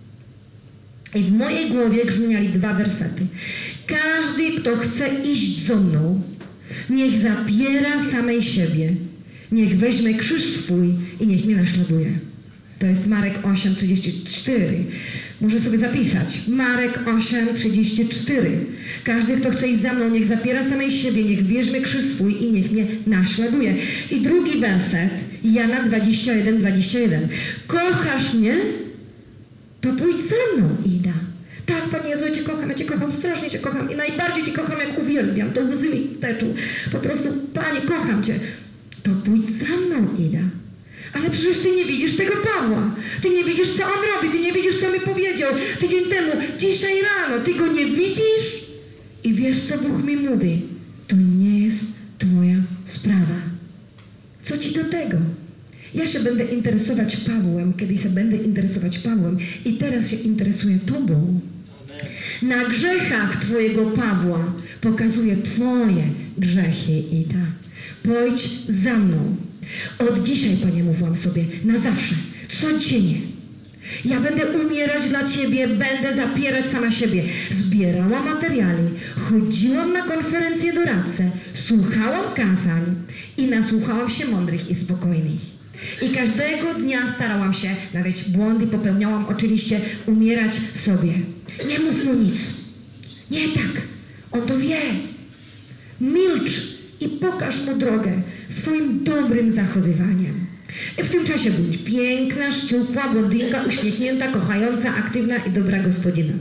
I w mojej głowie grzmieli 2 wersety. Każdy, kto chce iść ze mną, niech zabiera samej siebie, niech weźmie krzyż swój i niech mnie naśladuje. To jest Marek 8:34. Muszę sobie zapisać. Marek 8:34. Każdy, kto chce iść za mną, niech zapiera samej siebie, niech weźmie krzyż swój i niech mnie naśladuje. I drugi werset, Jana 21:21. Kochasz mnie? To pójdź za mną, Ida. Tak, Panie Jezu, ja Cię kocham, strasznie Cię kocham i najbardziej Cię kocham, jak uwielbiam. To łzy mi teczą. Po prostu, Panie, kocham Cię. To pójdź za mną, Ida. Ale przecież Ty nie widzisz tego Pawła. Ty nie widzisz, co on robi. Ty nie widzisz, co mi powiedział tydzień temu, dzisiaj rano. Ty go nie widzisz? I wiesz, co Bóg mi mówi? To nie jest Twoja sprawa. Co Ci do tego? Ja się będę interesować Pawłem, kiedy się będę interesować Pawłem i teraz się interesuję Tobą. Na grzechach Twojego Pawła pokazuje Twoje grzechy, Ida. Pójdź za mną. Od dzisiaj, Panie, mówiłam sobie, na zawsze, codziennie. Ja będę umierać dla Ciebie, będę zapierać sama siebie. Zbierałam materiały, chodziłam na konferencje doradcze, słuchałam kazań i nasłuchałam się mądrych i spokojnych. I każdego dnia starałam się, nawet błędy popełniałam oczywiście, umierać sobie. Nie mów mu nic. Nie tak. On to wie. Milcz i pokaż mu drogę swoim dobrym zachowywaniem. I w tym czasie bądź piękna, szczupła, blondynka, uśmiechnięta, kochająca, aktywna i dobra gospodyna.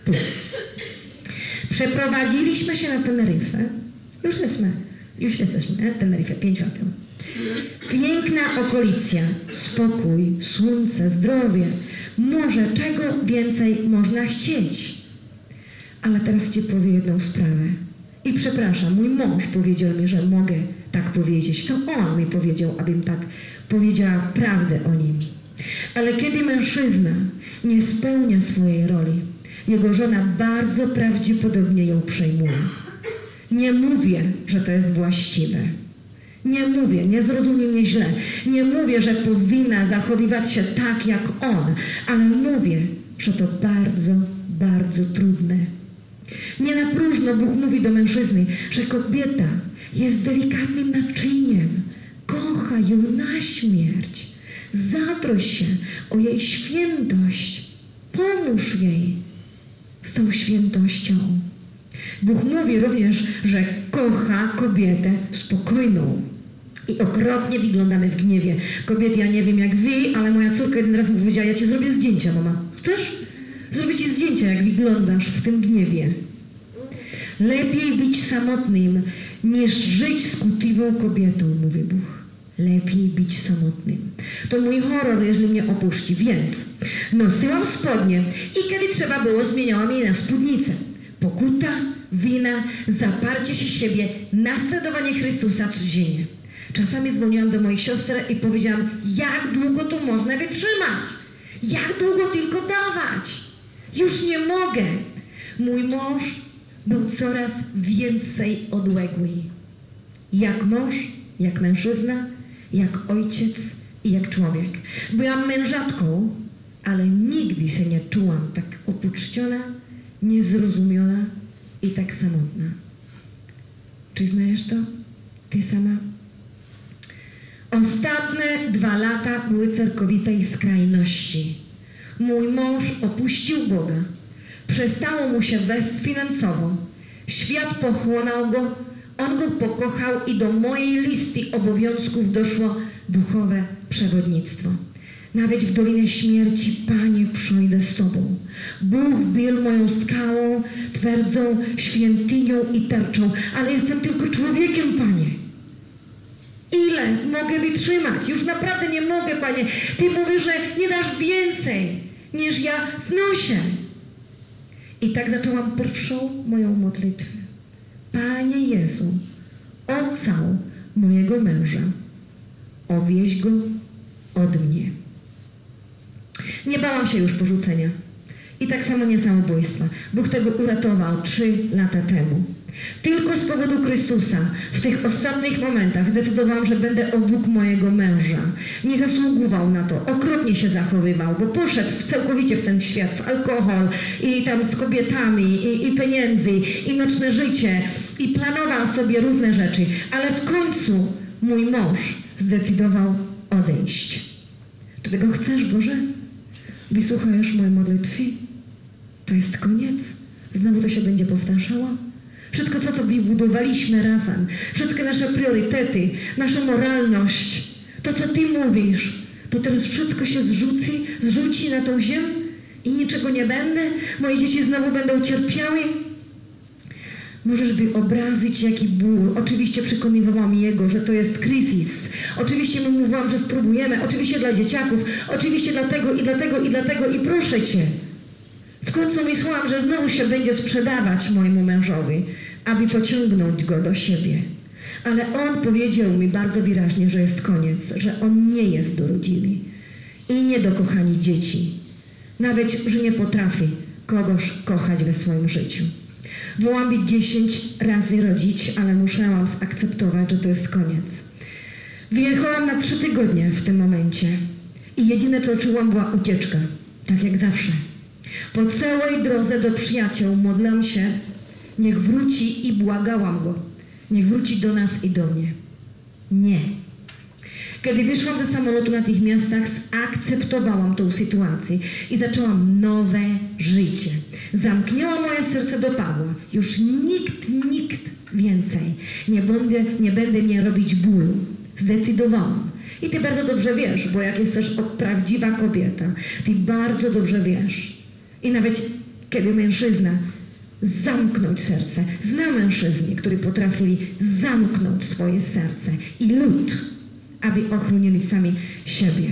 Przeprowadziliśmy się na Teneryfę. Już jesteśmy, Teneryfę, 5 lat temu. Piękna okolica, spokój, słońce, zdrowie. Może czego więcej można chcieć. Ale teraz Ci powiem jedną sprawę. I przepraszam, mój mąż powiedział mi, że mogę tak powiedzieć. To on mi powiedział, abym tak powiedziała prawdę o nim. Ale kiedy mężczyzna nie spełnia swojej roli, jego żona bardzo prawdopodobnie ją przejmuje. Nie mówię, że to jest właściwe. Nie mówię, nie zrozumie mnie źle. Nie mówię, że powinna zachowywać się tak jak on, ale mówię, że to bardzo, bardzo trudne. Nie na próżno Bóg mówi do mężczyzny, że kobieta jest delikatnym naczyniem. Kocha ją na śmierć. Zatroś się o jej świętość. Pomóż jej z tą świętością. Bóg mówi również, że kocha kobietę spokojną. I okropnie wyglądamy w gniewie. Kobiety, ja nie wiem jak wy, ale moja córka jeden raz mi powiedziała, ja ci zrobię zdjęcia, mama. Chcesz? Zrobię ci zdjęcia, jak wyglądasz w tym gniewie. Lepiej być samotnym, niż żyć z kłótliwą kobietą, mówi Bóg. Lepiej być samotnym. To mój horror, jeżeli mnie opuści. Więc nosiłam spodnie i kiedy trzeba było, zmieniałam je na spódnicę. Pokuta, wina, zaparcie się siebie, naśladowanie Chrystusa codziennie. Czasami dzwoniłam do mojej siostry i powiedziałam, jak długo to można wytrzymać? Jak długo tylko dawać? Już nie mogę. Mój mąż był coraz więcej odległy. Jak mąż, jak mężczyzna, jak ojciec i jak człowiek. Byłam mężatką, ale nigdy się nie czułam tak opuszczona, niezrozumiona i tak samotna. Czy znajesz to? Ty sama? Ostatnie 2 lata były całkowitej skrajności. Mój mąż opuścił Boga. Przestało mu się wejść finansowo. Świat pochłonął go, on go pokochał i do mojej listy obowiązków doszło duchowe przewodnictwo. Nawet w Dolinie Śmierci, Panie, przejdę z Tobą. Bóg był moją skałą, twierdzą, świątynią i tarczą, ale jestem tylko człowiekiem, Panie. Ile mogę wytrzymać? Już naprawdę nie mogę, Panie. Ty mówisz, że nie dasz więcej, niż ja znoszę. I tak zaczęłam pierwszą moją modlitwę. Panie Jezu, ocal mojego męża, owieź go od mnie. Nie bałam się już porzucenia. I tak samo nie samobójstwa. Bóg tego uratował 3 lata temu. Tylko z powodu Chrystusa w tych ostatnich momentach zdecydowałam, że będę obok mojego męża. Nie zasługiwał na to. Okropnie się zachowywał, bo poszedł całkowicie w ten świat, w alkohol i tam z kobietami i pieniędzy i nocne życie i planował sobie różne rzeczy. Ale w końcu mój mąż zdecydował odejść. Czy tego chcesz, Boże? Wysłuchajesz mojej modlitwy? To jest koniec? Znowu to się będzie powtarzało? Wszystko, co budowaliśmy razem, wszystkie nasze priorytety, nasza moralność, to, co Ty mówisz, to teraz wszystko się zrzuci na tą ziemię i niczego nie będę? Moje dzieci znowu będą cierpiały? Możesz wyobrazić, jaki ból. Oczywiście przekonywałam jego, że to jest kryzys. Oczywiście mu mówiłam, że spróbujemy. Oczywiście dla dzieciaków. Oczywiście dlatego i proszę Cię. W końcu myślałam, że znowu się będzie sprzedawać mojemu mężowi, aby pociągnąć go do siebie. Ale on powiedział mi bardzo wyraźnie, że jest koniec, że on nie jest do rodziny i nie do kochani dzieci. Nawet, że nie potrafi kogoś kochać we swoim życiu. Wołam być 10 razy rodzić, ale musiałam zaakceptować, że to jest koniec. Wyjechałam na 3 tygodnie w tym momencie i jedyne co czułam była ucieczka, tak jak zawsze. Po całej drodze do przyjaciół modlałam się, niech wróci i błagałam go. Niech wróci do nas i do mnie. Nie. Kiedy wyszłam ze samolotu na tych miastach, zaakceptowałam tą sytuację i zaczęłam nowe życie. Zamknęłam moje serce do Pawła. Już nikt więcej nie będę mnie robić bólu. Zdecydowałam. I ty bardzo dobrze wiesz, bo jak jesteś prawdziwa kobieta, ty bardzo dobrze wiesz. I nawet kiedy mężczyzna zamknąć serce, znam mężczyźni, którzy potrafili zamknąć swoje serce i lud, aby ochronili sami siebie.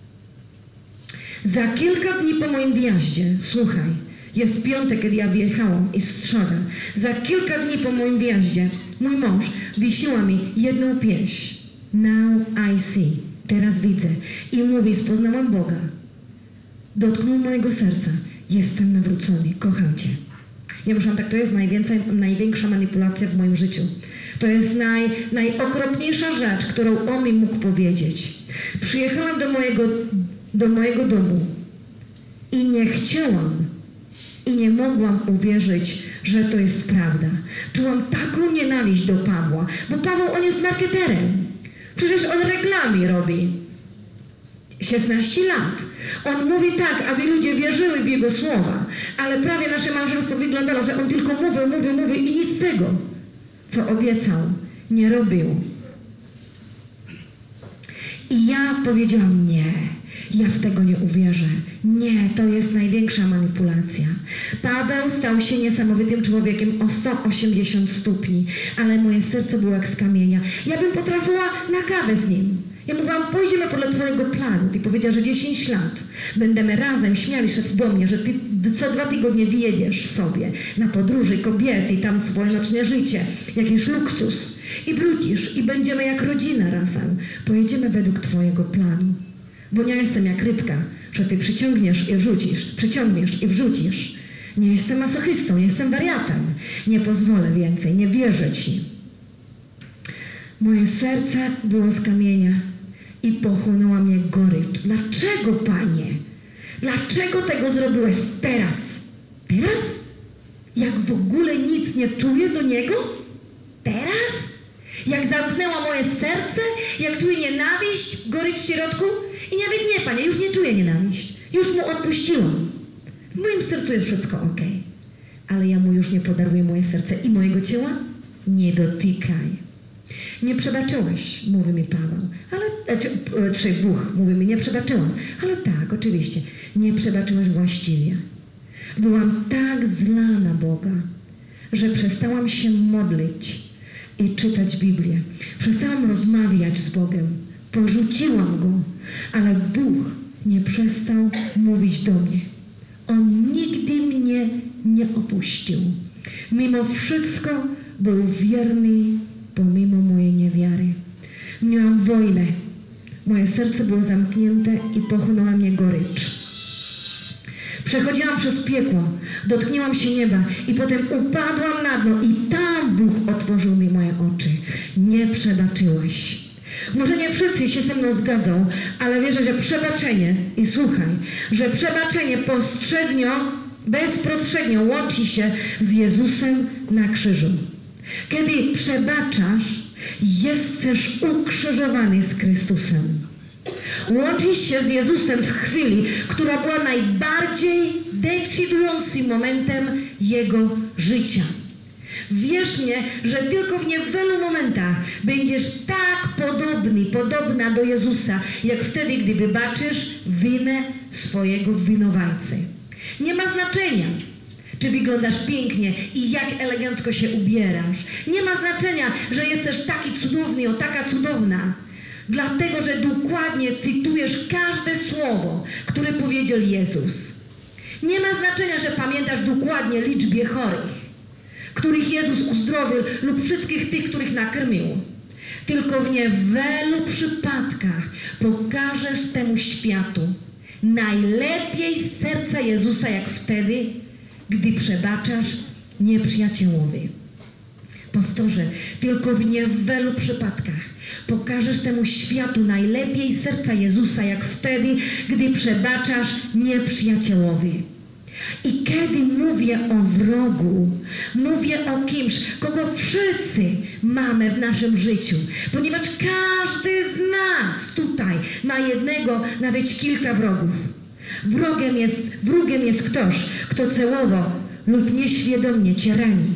Za kilka dni po moim wyjeździe, słuchaj, jest piątek, kiedy ja wyjechałam i środa. Za kilka dni po moim wyjeździe mój mąż wysyła mi jedną pieśń. Now I see. Teraz widzę. I mówi, poznałam Boga. Dotknął mojego serca. Jestem nawrócony. Kocham Cię. Ja myślałam, tak to jest największa manipulacja w moim życiu. To jest najokropniejsza rzecz, którą on mi mógł powiedzieć. Przyjechałam do mojego domu i nie chciałam i nie mogłam uwierzyć, że to jest prawda. Czułam taką nienawiść do Pawła, bo Paweł, on jest marketerem. Przecież on reklamy robi. 16 lat. On mówi tak, aby ludzie wierzyli w jego słowa, ale prawie nasze małżeństwo wyglądało, że on tylko mówił i nic z tego, co obiecał, nie robił. I ja powiedziałam nie. Ja w tego nie uwierzę. Nie, to jest największa manipulacja. Paweł stał się niesamowitym człowiekiem o 180 stopni, ale moje serce było jak z kamienia. Ja bym potrafiła na kawę z nim. Ja mówiłam, pójdziemy podle twojego planu. Ty powiedział, że 10 lat będziemy razem, śmiali się do mnie, że ty co 2 tygodnie wyjedziesz sobie na podróży kobiety, tam swoje noczne życie, jakiś luksus i wrócisz i będziemy jak rodzina razem. Pojedziemy według twojego planu. Bo nie jestem jak rybka, że ty przyciągniesz i wrzucisz, przyciągniesz i wrzucisz. Nie jestem masochistą, nie jestem wariatem. Nie pozwolę więcej, nie wierzę ci. Moje serce było z kamienia i pochłonęła mnie gorycz. Dlaczego, Panie? Dlaczego tego zrobiłeś teraz? Teraz? Jak w ogóle nic nie czuję do Niego? Teraz? Jak zamknęła moje serce? Jak czuję nienawiść, gorycz w środku? I nawet nie, Panie, już nie czuję nienawiść. Już Mu odpuściłam. W moim sercu jest wszystko ok. Ale ja Mu już nie podaruję moje serce i mojego ciała? Nie dotykaj. Nie przebaczyłaś, mówi mi Paweł, czy Bóg mówi mi, nie przebaczyłaś. Ale tak, oczywiście, nie przebaczyłaś właściwie. Byłam tak zła na Boga, że przestałam się modlić i czytać Biblię. Przestałam rozmawiać z Bogiem. Porzuciłam Go, ale Bóg nie przestał mówić do mnie. On nigdy mnie nie opuścił. Mimo wszystko był wierny pomimo mojej niewiary. Miałam wojnę. Moje serce było zamknięte i pochłonęła mnie gorycz. Przechodziłam przez piekło, dotknęłam się nieba i potem upadłam na dno i tam Bóg otworzył mi moje oczy. Nie przebaczyłaś. Może nie wszyscy się ze mną zgadzą, ale wierzę, że przebaczenie, i słuchaj, że przebaczenie bezpośrednio łączy się z Jezusem na krzyżu. Kiedy przebaczasz, jesteś ukrzyżowany z Chrystusem. Łączysz się z Jezusem w chwili, która była najbardziej decydującym momentem Jego życia. Wierz mnie, że tylko w niewielu momentach będziesz tak podobna do Jezusa, jak wtedy, gdy wybaczysz winę swojego winowajcy. Nie ma znaczenia, czy wyglądasz pięknie i jak elegancko się ubierasz. Nie ma znaczenia, że jesteś taki cudowny, taka cudowna. Dlatego, że dokładnie cytujesz każde słowo, które powiedział Jezus. Nie ma znaczenia, że pamiętasz dokładnie liczbę chorych. których Jezus uzdrowił lub wszystkich tych, których nakarmił. Tylko w niewielu przypadkach pokażesz temu światu najlepiej z serca Jezusa, jak wtedy, gdy przebaczasz nieprzyjaciełowi. Powtórzę, tylko w niewielu przypadkach pokażesz temu światu najlepiej z serca Jezusa, jak wtedy, gdy przebaczasz nieprzyjaciełowi. I kiedy mówię o wrogu, mówię o kimś, kogo wszyscy mamy w naszym życiu, ponieważ każdy z nas tutaj ma jednego, nawet kilka wrogów. Wrogiem jest ktoś, kto celowo lub nieświadomie cię rani.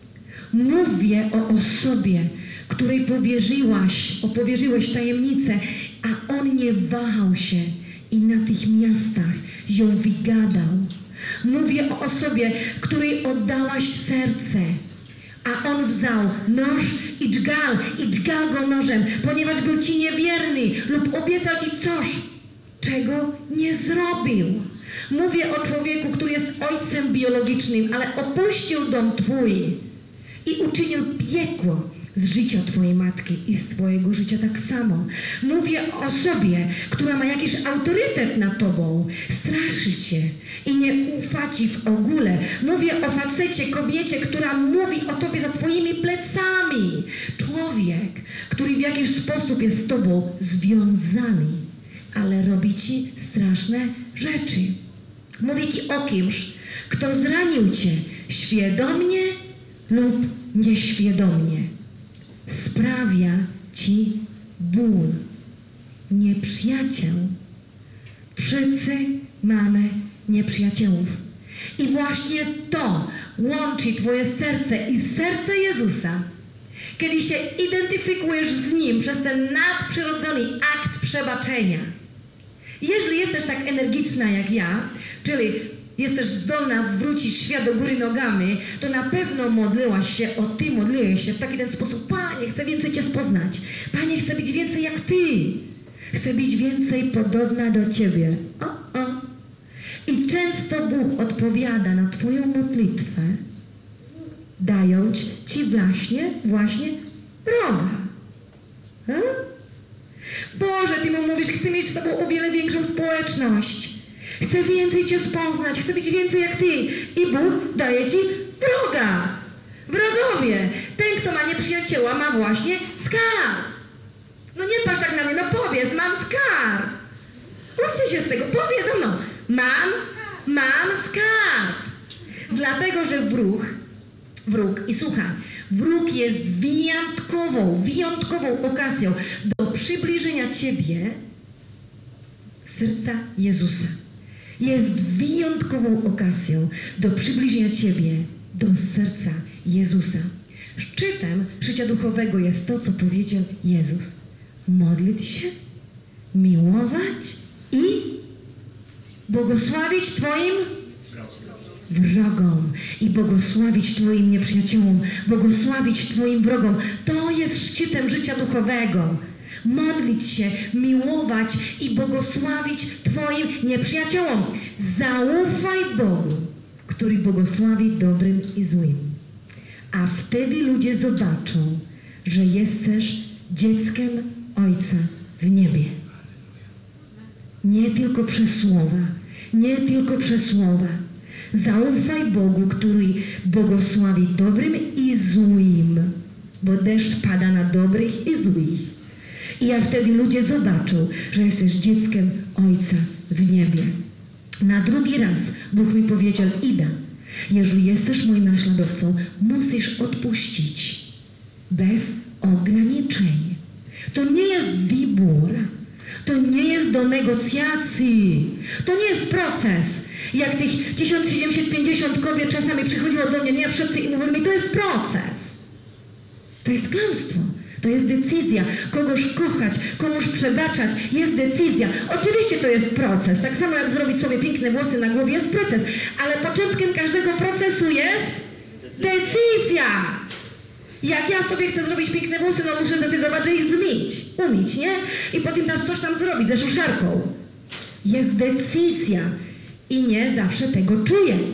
Mówię o osobie, której powierzyłeś tajemnicę, a on nie wahał się i natychmiast ją wygadał. Mówię o osobie, której oddałaś serce, a on wziął nóż i dźgał go nożem, ponieważ był ci niewierny lub obiecał ci coś, czego nie zrobił. Mówię o człowieku, który jest ojcem biologicznym, ale opuścił dom twój i uczynił piekło z życia twojej matki i z twojego życia tak samo. Mówię o osobie, która ma jakiś autorytet nad tobą, straszy cię i nie ufa ci w ogóle. Mówię o facecie, kobiecie, która mówi o tobie za twoimi plecami. Człowiek, który w jakiś sposób jest z tobą związany, ale robi ci straszne rzeczy. Mówię ci o kimś, kto zranił cię świadomie lub nieświadomie. Sprawia ci ból. Nieprzyjaciel. Wszyscy mamy nieprzyjaciółów. I właśnie to łączy twoje serce i serce Jezusa. Kiedy się identyfikujesz z Nim przez ten nadprzyrodzony akt przebaczenia. Jeżeli jesteś tak energiczna jak ja, czyli jesteś zdolna zwrócić świat do góry nogami, to na pewno modliłeś się w taki ten sposób. Panie, chcę więcej Cię poznać. Panie, chcę być więcej jak Ty. Chcę być więcej podobna do Ciebie. I często Bóg odpowiada na Twoją modlitwę, dając Ci właśnie wroga. Boże, Ty mu mówisz, chcę mieć z Tobą o wiele większą społeczność. Chcę więcej Cię poznać, chcę być więcej jak Ty. I Bóg daje Ci wroga. Wrogowie. Ten, kto ma nieprzyjaciela, ma właśnie skarb. No nie patrz tak na mnie, no powiedz, mam skarb. Uczcie się z tego, powiedz ze mną. Mam skarb. Dlatego, że wróg, i słuchaj, wróg jest wyjątkową okazją do przybliżenia Ciebie serca Jezusa. Jest wyjątkową okazją do przybliżenia Ciebie do serca Jezusa. Szczytem życia duchowego jest to, co powiedział Jezus. Modlić się, miłować i błogosławić Twoim wrogom i błogosławić Twoim nieprzyjaciołom, błogosławić Twoim wrogom. To jest szczytem życia duchowego. Modlić się, miłować i błogosławić Twoim nieprzyjaciołom. Zaufaj Bogu, który błogosławi dobrym i złym. A wtedy ludzie zobaczą, że jesteś dzieckiem Ojca w niebie. Nie tylko przez słowa. Zaufaj Bogu, który błogosławi dobrym i złym, bo deszcz pada na dobrych i złych. I a wtedy ludzie zobaczą, że jesteś dzieckiem Ojca w niebie. Na drugi raz Bóg mi powiedział, Ida, jeżeli jesteś moim naśladowcą, musisz odpuścić bez ograniczeń. To nie jest wybór. To nie jest do negocjacji. To nie jest proces. Jak tych 1750 kobiet czasami przychodziło do mnie, nie wszyscy, i mówili mi, to jest proces. To jest kłamstwo. To jest decyzja. Kogoś kochać, komuś przebaczać, jest decyzja. Oczywiście to jest proces. Tak samo jak zrobić sobie piękne włosy na głowie, jest proces. Ale początkiem każdego procesu jest decyzja. Jak ja sobie chcę zrobić piękne włosy, no muszę zdecydować, że ich umyć, nie? I potem tam coś tam zrobić ze suszarką. Jest decyzja. I nie zawsze tego czuję.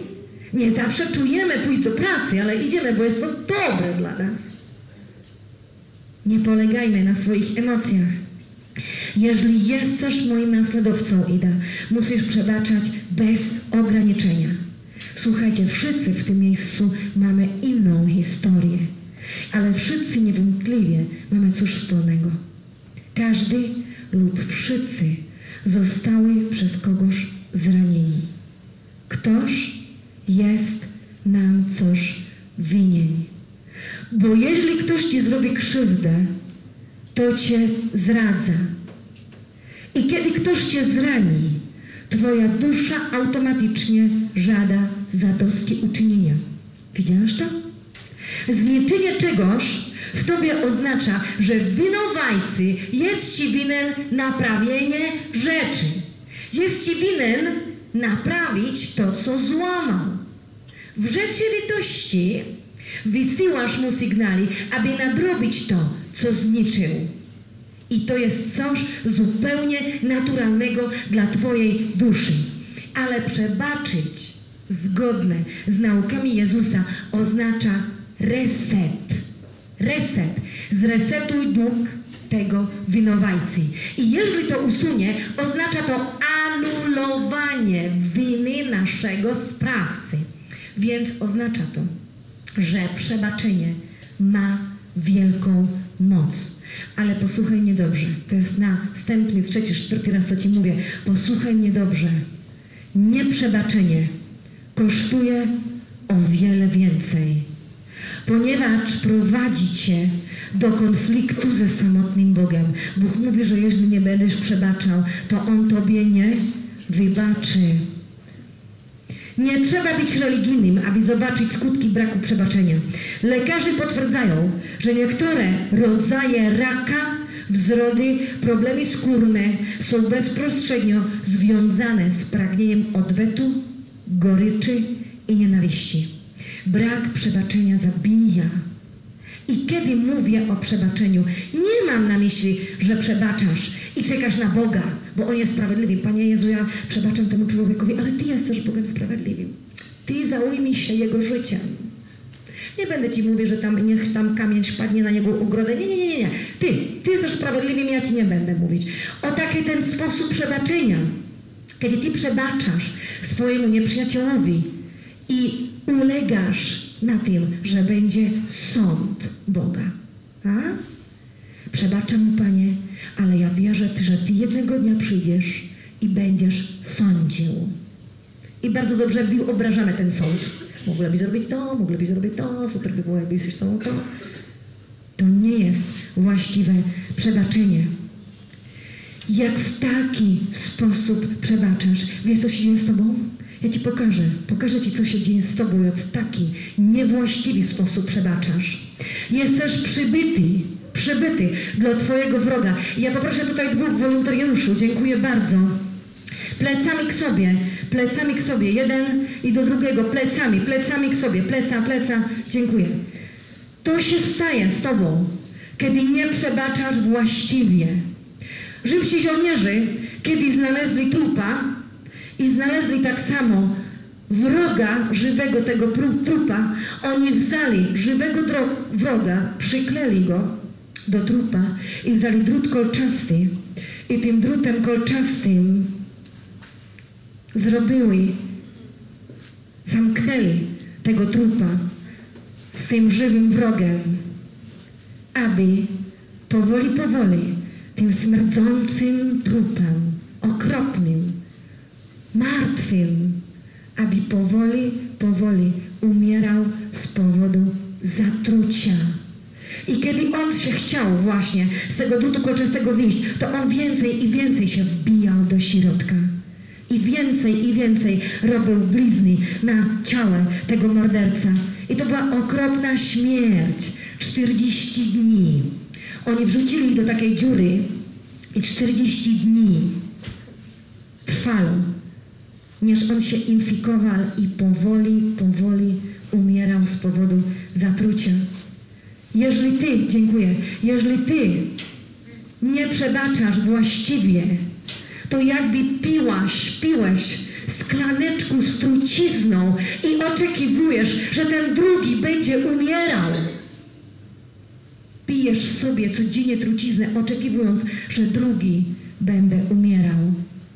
Nie zawsze czujemy pójść do pracy, ale idziemy, bo jest to dobre dla nas. Nie polegajmy na swoich emocjach. Jeżeli jesteś moim naśladowcą, Ida, musisz przebaczać bez ograniczenia. Słuchajcie, wszyscy w tym miejscu mamy inną historię, ale wszyscy niewątpliwie mamy coś wspólnego. Każdy lub wszyscy zostały przez kogoś zranieni. Ktoś jest nam coś winien. Bo jeżeli ktoś ci zrobi krzywdę, to cię zdradza. I kiedy ktoś cię zrani, twoja dusza automatycznie żąda zadośćuczynienia. Widziałeś to? Znieczenie czegoś w tobie oznacza, że winowajcy jest ci winien naprawienie rzeczy. Jest ci winien naprawić to, co złamał. W rzeczywistości wysyłasz mu sygnali, aby nadrobić to, co zniszczył. I to jest coś zupełnie naturalnego dla twojej duszy. Ale przebaczyć zgodne z naukami Jezusa oznacza reset. Reset. Zresetuj dług tego winowajcy. I jeżeli to usunie, oznacza to anulowanie winy naszego sprawcy. Więc oznacza to, że przebaczenie ma wielką moc. Ale posłuchaj mnie dobrze. To jest następny, 3., 4. raz, co ci mówię. Posłuchaj mnie dobrze. Nieprzebaczenie kosztuje o wiele więcej. Ponieważ prowadzi cię do konfliktu ze samotnym Bogiem. Bóg mówi, że jeżeli nie będziesz przebaczał, to On tobie nie wybaczy. Nie trzeba być religijnym, aby zobaczyć skutki braku przebaczenia. Lekarze potwierdzają, że niektóre rodzaje raka, wzrody, problemy skórne są bezpośrednio związane z pragnieniem odwetu, goryczy i nienawiści. Brak przebaczenia zabija. I kiedy mówię o przebaczeniu, nie mam na myśli, że przebaczasz i czekasz na Boga, bo On jest sprawiedliwy. Panie Jezu, ja przebaczam temu człowiekowi, ale Ty jesteś Bogiem sprawiedliwym. Ty zajmij się jego życiem. Nie będę Ci mówić, że niech tam kamień spadnie na niego ogrodę. Nie. Ty jesteś sprawiedliwym, ja Ci nie będę mówić. O taki ten sposób przebaczenia. Kiedy Ty przebaczasz swojemu nieprzyjacielowi i ulegasz na tym, że będzie sąd Boga. A? Przebaczam mu, Panie, ale ja wierzę, że Ty jednego dnia przyjdziesz i będziesz sądził. I bardzo dobrze wyobrażamy ten sąd. Mogłabyś zrobić to, super by było, jakbyś z tobą to. To nie jest właściwe przebaczenie. Jak w taki sposób przebaczasz, wiesz, co się dzieje z tobą? Ja Ci pokażę. Pokażę Ci, co się dzieje z tobą, jak w taki niewłaściwy sposób przebaczasz. Jesteś przybyty dla twojego wroga. I ja poproszę tutaj 2 wolontariuszy. Dziękuję bardzo. Plecami k sobie. Jeden i do drugiego. Plecami k sobie. Pleca. Dziękuję. To się staje z tobą, kiedy nie przebaczasz właściwie. Rzymscy żołnierze, kiedy znaleźli trupa i znaleźli tak samo wroga żywego tego trupa, oni wzięli żywego wroga, przykleli go do trupa i wzięli drut kolczasty i tym drutem kolczastym zamknęli tego trupa z tym żywym wrogiem, aby powoli tym śmierdzącym trupem, okropnym, martwym, aby powoli umierał z powodu zatrucia. I kiedy on się chciał właśnie z tego drutu kolczastego wyjść, to on więcej i więcej się wbijał do środka. I więcej robił blizny na ciele tego morderca. I to była okropna śmierć. 40 dni. Oni wrzucili ich do takiej dziury i 40 dni trwało, nież on się infikował i powoli umierał z powodu zatrucia. Jeżeli Ty nie przebaczasz właściwie, to jakby piłeś sklaneczku z trucizną i oczekiwujesz, że ten drugi będzie umierał. Pijesz sobie codziennie truciznę, oczekiwując, że drugi będzie umierał.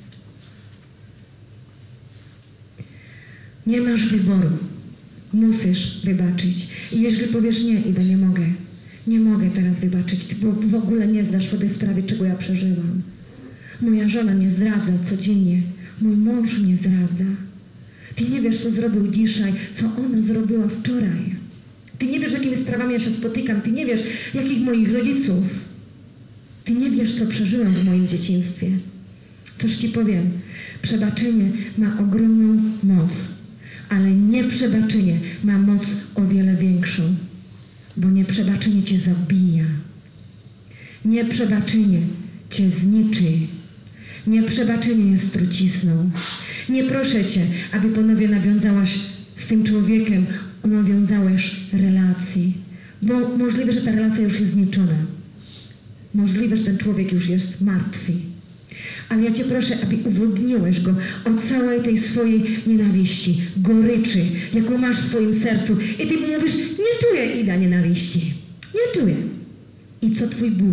Nie masz wyboru. Musisz wybaczyć. I jeżeli powiesz nie, Ida, nie mogę teraz wybaczyć, bo w ogóle nie zdasz sobie sprawy, czego ja przeżywam. Moja żona mnie zdradza codziennie. Mój mąż mnie zdradza. Ty nie wiesz, co zrobił dzisiaj, co ona zrobiła wczoraj. Ty nie wiesz, jakimi sprawami ja się spotykam. Ty nie wiesz, jakich moich rodziców. Ty nie wiesz, co przeżyłam w moim dzieciństwie. Coś ci powiem. Przebaczenie ma ogromną moc, ale nieprzebaczenie ma moc o wiele większą. Bo nieprzebaczenie cię zabija. Nieprzebaczenie cię zniczy. Nieprzebaczenie jest trucizną. Nie proszę cię, aby ponownie nawiązałaś z tym człowiekiem, nawiązałeś relacji. Bo możliwe, że ta relacja już jest zniszczona. Możliwe, że ten człowiek już jest martwy. Ale ja cię proszę, aby uwolniłeś go od całej tej swojej nienawiści, goryczy, jaką masz w swoim sercu. I ty mu mówisz, nie czuję, Ida, nienawiści. Nie czuję. I co twój ból?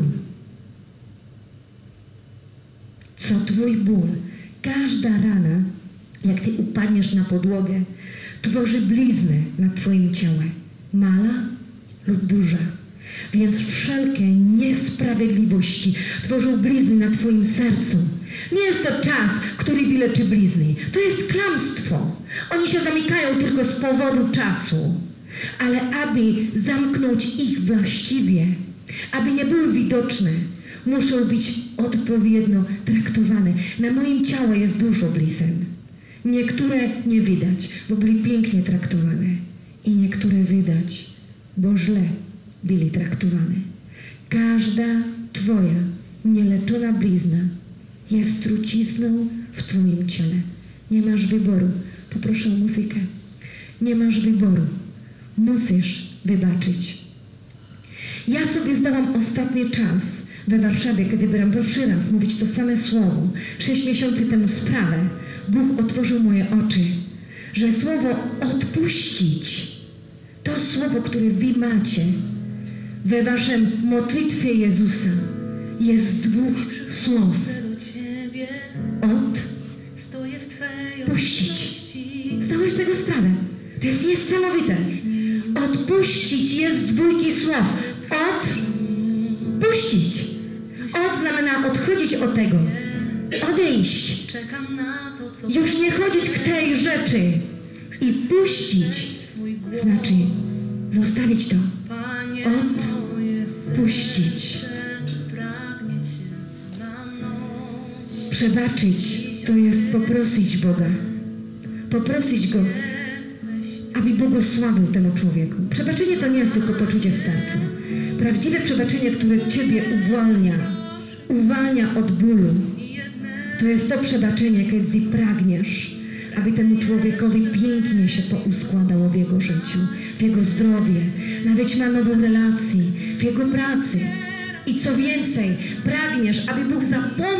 Co twój ból? Każda rana, jak ty upadniesz na podłogę, tworzy bliznę na twoim ciele. Mała lub duża. Więc wszelkie niesprawiedliwości tworzą blizny na twoim sercu. Nie jest to czas, który wyleczy blizny. To jest kłamstwo. Oni się zamykają tylko z powodu czasu. Ale aby zamknąć ich właściwie, aby nie były widoczne, muszą być odpowiednio traktowane. Na moim ciele jest dużo blizen. Niektóre nie widać, bo byli pięknie traktowane. I niektóre widać, bo źle byli traktowane. Każda twoja nieleczona blizna jest trucizną w twoim ciele. Nie masz wyboru. Poproszę o muzykę. Nie masz wyboru. Musisz wybaczyć. Ja sobie zdałam ostatni czas we Warszawie, kiedy byłam pierwszy raz mówić to same słowo. 6 miesięcy temu sprawę. Bóg otworzył moje oczy, że słowo odpuścić, to słowo, które wy macie we waszym modlitwie Jezusa, jest z dwóch słów. Odpuścić. Zdałeś tego sprawę? To jest niesamowite. Odpuścić jest z dwójki słów. Odpuścić. Od znamienia odchodzić od tego. Odejść. Już nie chodzić k tej rzeczy. I puścić znaczy zostawić to. Odpuścić. Przebaczyć to jest poprosić Boga. Poprosić Go, aby błogosławił temu człowieku. Przebaczenie to nie jest tylko poczucie w sercu. Prawdziwe przebaczenie, które ciebie uwalnia od bólu, to jest to przebaczenie, kiedy pragniesz, aby temu człowiekowi pięknie się pouskładało w jego życiu, w jego zdrowie, nawet ma nową relację, w jego pracy. I co więcej, pragniesz, aby Bóg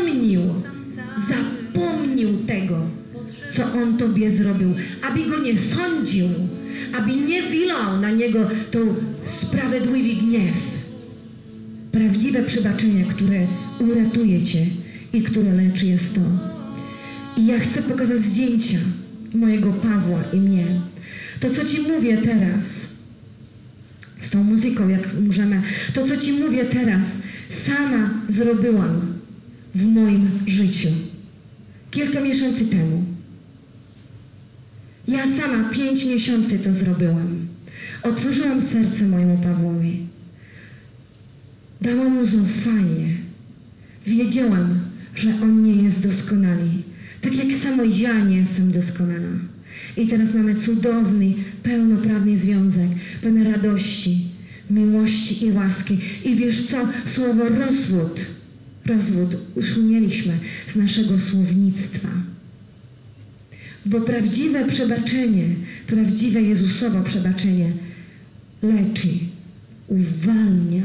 zapomnił tego, co On tobie zrobił, aby go nie sądził, aby nie wylał na niego tą sprawiedliwy gniew. Prawdziwe przebaczenie, które uratuje cię i które leczy, jest to. I ja chcę pokazać zdjęcia mojego Pawła i mnie. To, co ci mówię teraz, z tą muzyką, jak możemy, to, co ci mówię teraz, sama zrobiłam w moim życiu. Kilka miesięcy temu. Ja sama 5 miesięcy to zrobiłam. Otworzyłam serce mojemu Pawłowi. Dałam mu zaufanie. Wiedziałam, że on nie jest doskonały. Tak jak samo ja nie jestem doskonała. I teraz mamy cudowny, pełnoprawny związek, pełen radości, miłości i łaski. I wiesz co? Słowo rozwód usunięliśmy z naszego słownictwa. Bo prawdziwe przebaczenie, prawdziwe Jezusowe przebaczenie leczy, uwalnia.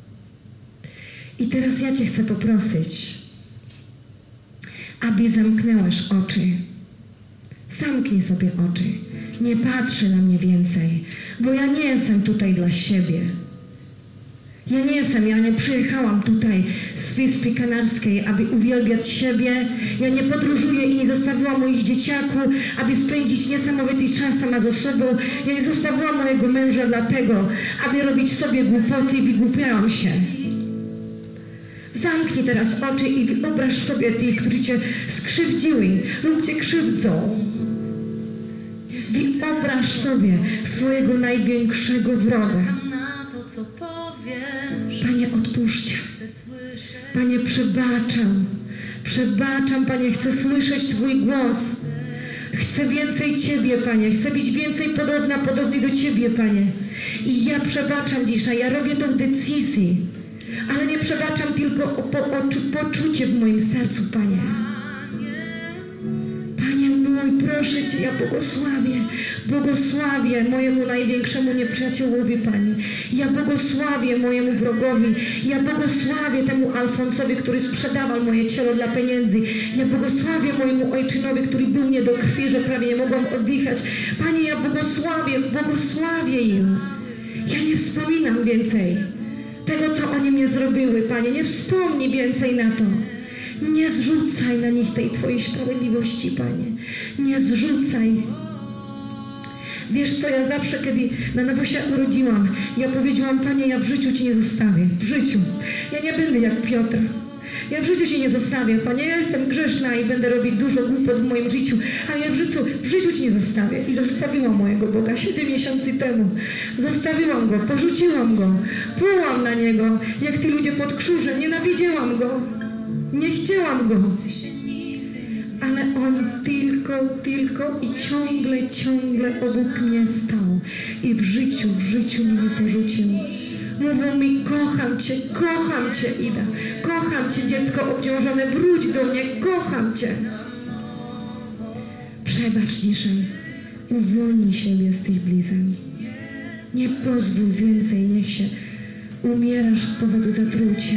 I teraz ja cię chcę poprosić, aby zamknęłaś oczy. Zamknij sobie oczy. Nie patrzy na mnie więcej, bo ja nie jestem tutaj dla siebie. Ja nie przyjechałam tutaj z Wyspy Kanarskiej, aby uwielbiać siebie. Ja nie podróżuję i nie zostawiłam moich dzieciaków, aby spędzić niesamowity czas sama ze sobą. Ja nie zostawiłam mojego męża dlatego, aby robić sobie głupoty i wygłupiałam się. Zamknij teraz oczy i wyobraź sobie tych, którzy cię skrzywdzili lub cię krzywdzą. Wyobraź sobie swojego największego wroga. Panie, odpuść. Panie, przebaczam. Przebaczam, Panie, chcę słyszeć Twój głos. Chcę więcej Ciebie, Panie. Chcę być więcej podobny do Ciebie, Panie. I ja przebaczam dzisiaj. Ja robię to w decyzji. Ale nie przebaczam tylko poczucie w moim sercu, Panie. Panie mój, proszę Cię, ja błogosławię mojemu największemu nieprzyjaciełowi, Panie. Ja błogosławię mojemu wrogowi. Ja błogosławię temu Alfonsowi, który sprzedawał moje ciało dla pieniędzy. Ja błogosławię mojemu ojczynowi, który był mnie do krwi, że prawie nie mogłam oddychać. Panie, ja błogosławię im. Ja nie wspominam więcej tego, co oni mnie zrobiły, Panie. Nie wspomnij więcej na to. Nie zrzucaj na nich tej Twojej sprawiedliwości, Panie. Nie zrzucaj. Wiesz co, ja zawsze, kiedy na nowo się urodziłam, ja powiedziałam, Panie, ja w życiu Cię nie zostawię. W życiu. Ja nie będę jak Piotr. Ja w życiu Cię nie zostawię, Panie. Ja jestem grzeszna i będę robić dużo głupot w moim życiu, ale ja w życiu Cię nie zostawię. I zostawiłam mojego Boga 7 miesięcy temu. Zostawiłam Go, porzuciłam Go, plułam na Niego, jak Ty ludzie pod krzyżem. Nienawidziałam Go. Nie chciałam Go. Ale On tylko i ciągle obok mnie stał. I w życiu mnie nie porzucił. Mówią mi, kocham Cię, Ida. Kocham Cię, dziecko obciążone, wróć do mnie, kocham Cię. Przebacz dzisiaj. Uwolnij siebie z tych blizań. Nie pozwól więcej, niech się umierasz z powodu zatrucia.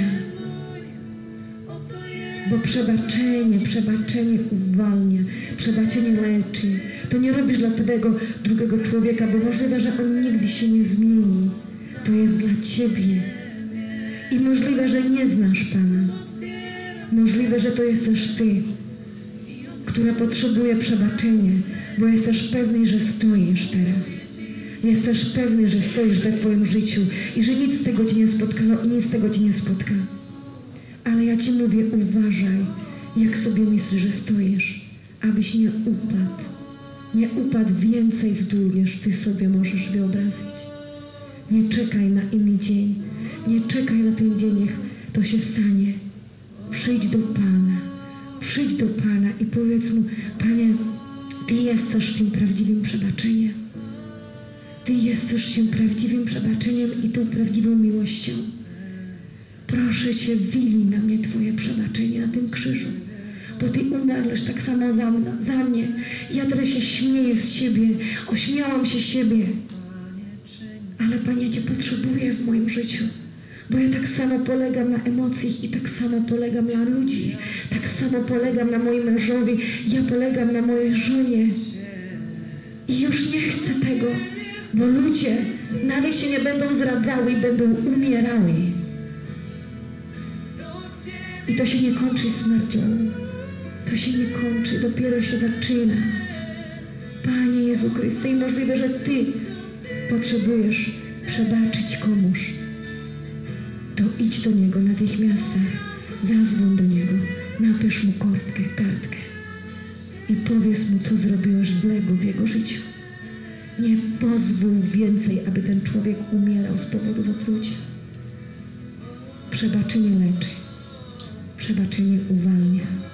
Bo przebaczenie uwalnia, przebaczenie leczy. To nie robisz dla tego drugiego człowieka, bo możliwe, że on nigdy się nie zmieni. To jest dla Ciebie. I możliwe, że nie znasz Pana. Możliwe, że to jesteś Ty, która potrzebuje przebaczenia, bo jesteś pewny, że stoisz teraz. Jesteś pewny, że stoisz we Twoim życiu i że nic z tego Cię nie spotkało i nic z tego Cię nie spotka. Ale ja Ci mówię, uważaj, jak sobie myślisz, że stoisz, abyś nie upadł. Nie upadł więcej w dół, niż Ty sobie możesz wyobrazić. Nie czekaj na inny dzień. Nie czekaj na ten dzień, niech to się stanie. Przyjdź do Pana i powiedz Mu, Panie, Ty jesteś tym prawdziwym przebaczeniem. Ty jesteś tym prawdziwym przebaczeniem i tą prawdziwą miłością. Proszę Cię, wylij na mnie Twoje przebaczenie na tym krzyżu, bo Ty umarłeś tak samo za mnie. Ja teraz się śmieję z siebie, ośmiałam się siebie. Ale Panie, Cię potrzebuję w moim życiu, bo ja tak samo polegam na emocjach i tak samo polegam na ludzi, tak samo polegam na moim mężowi, ja polegam na mojej żonie. I już nie chcę tego, bo ludzie nawet się nie będą zdradzały i będą umierały. I to się nie kończy śmiercią. To się nie kończy, dopiero się zaczyna. Panie Jezu Chryste, i możliwe, że Ty potrzebujesz przebaczyć komuś. To idź do Niego natychmiast, zadzwoń do Niego, napisz Mu kartkę i powiedz Mu, co zrobiłeś złego w jego życiu. Nie pozwól więcej, aby ten człowiek umierał z powodu zatrucia. Przebaczenie leczy. Przebaczenie uwalnia.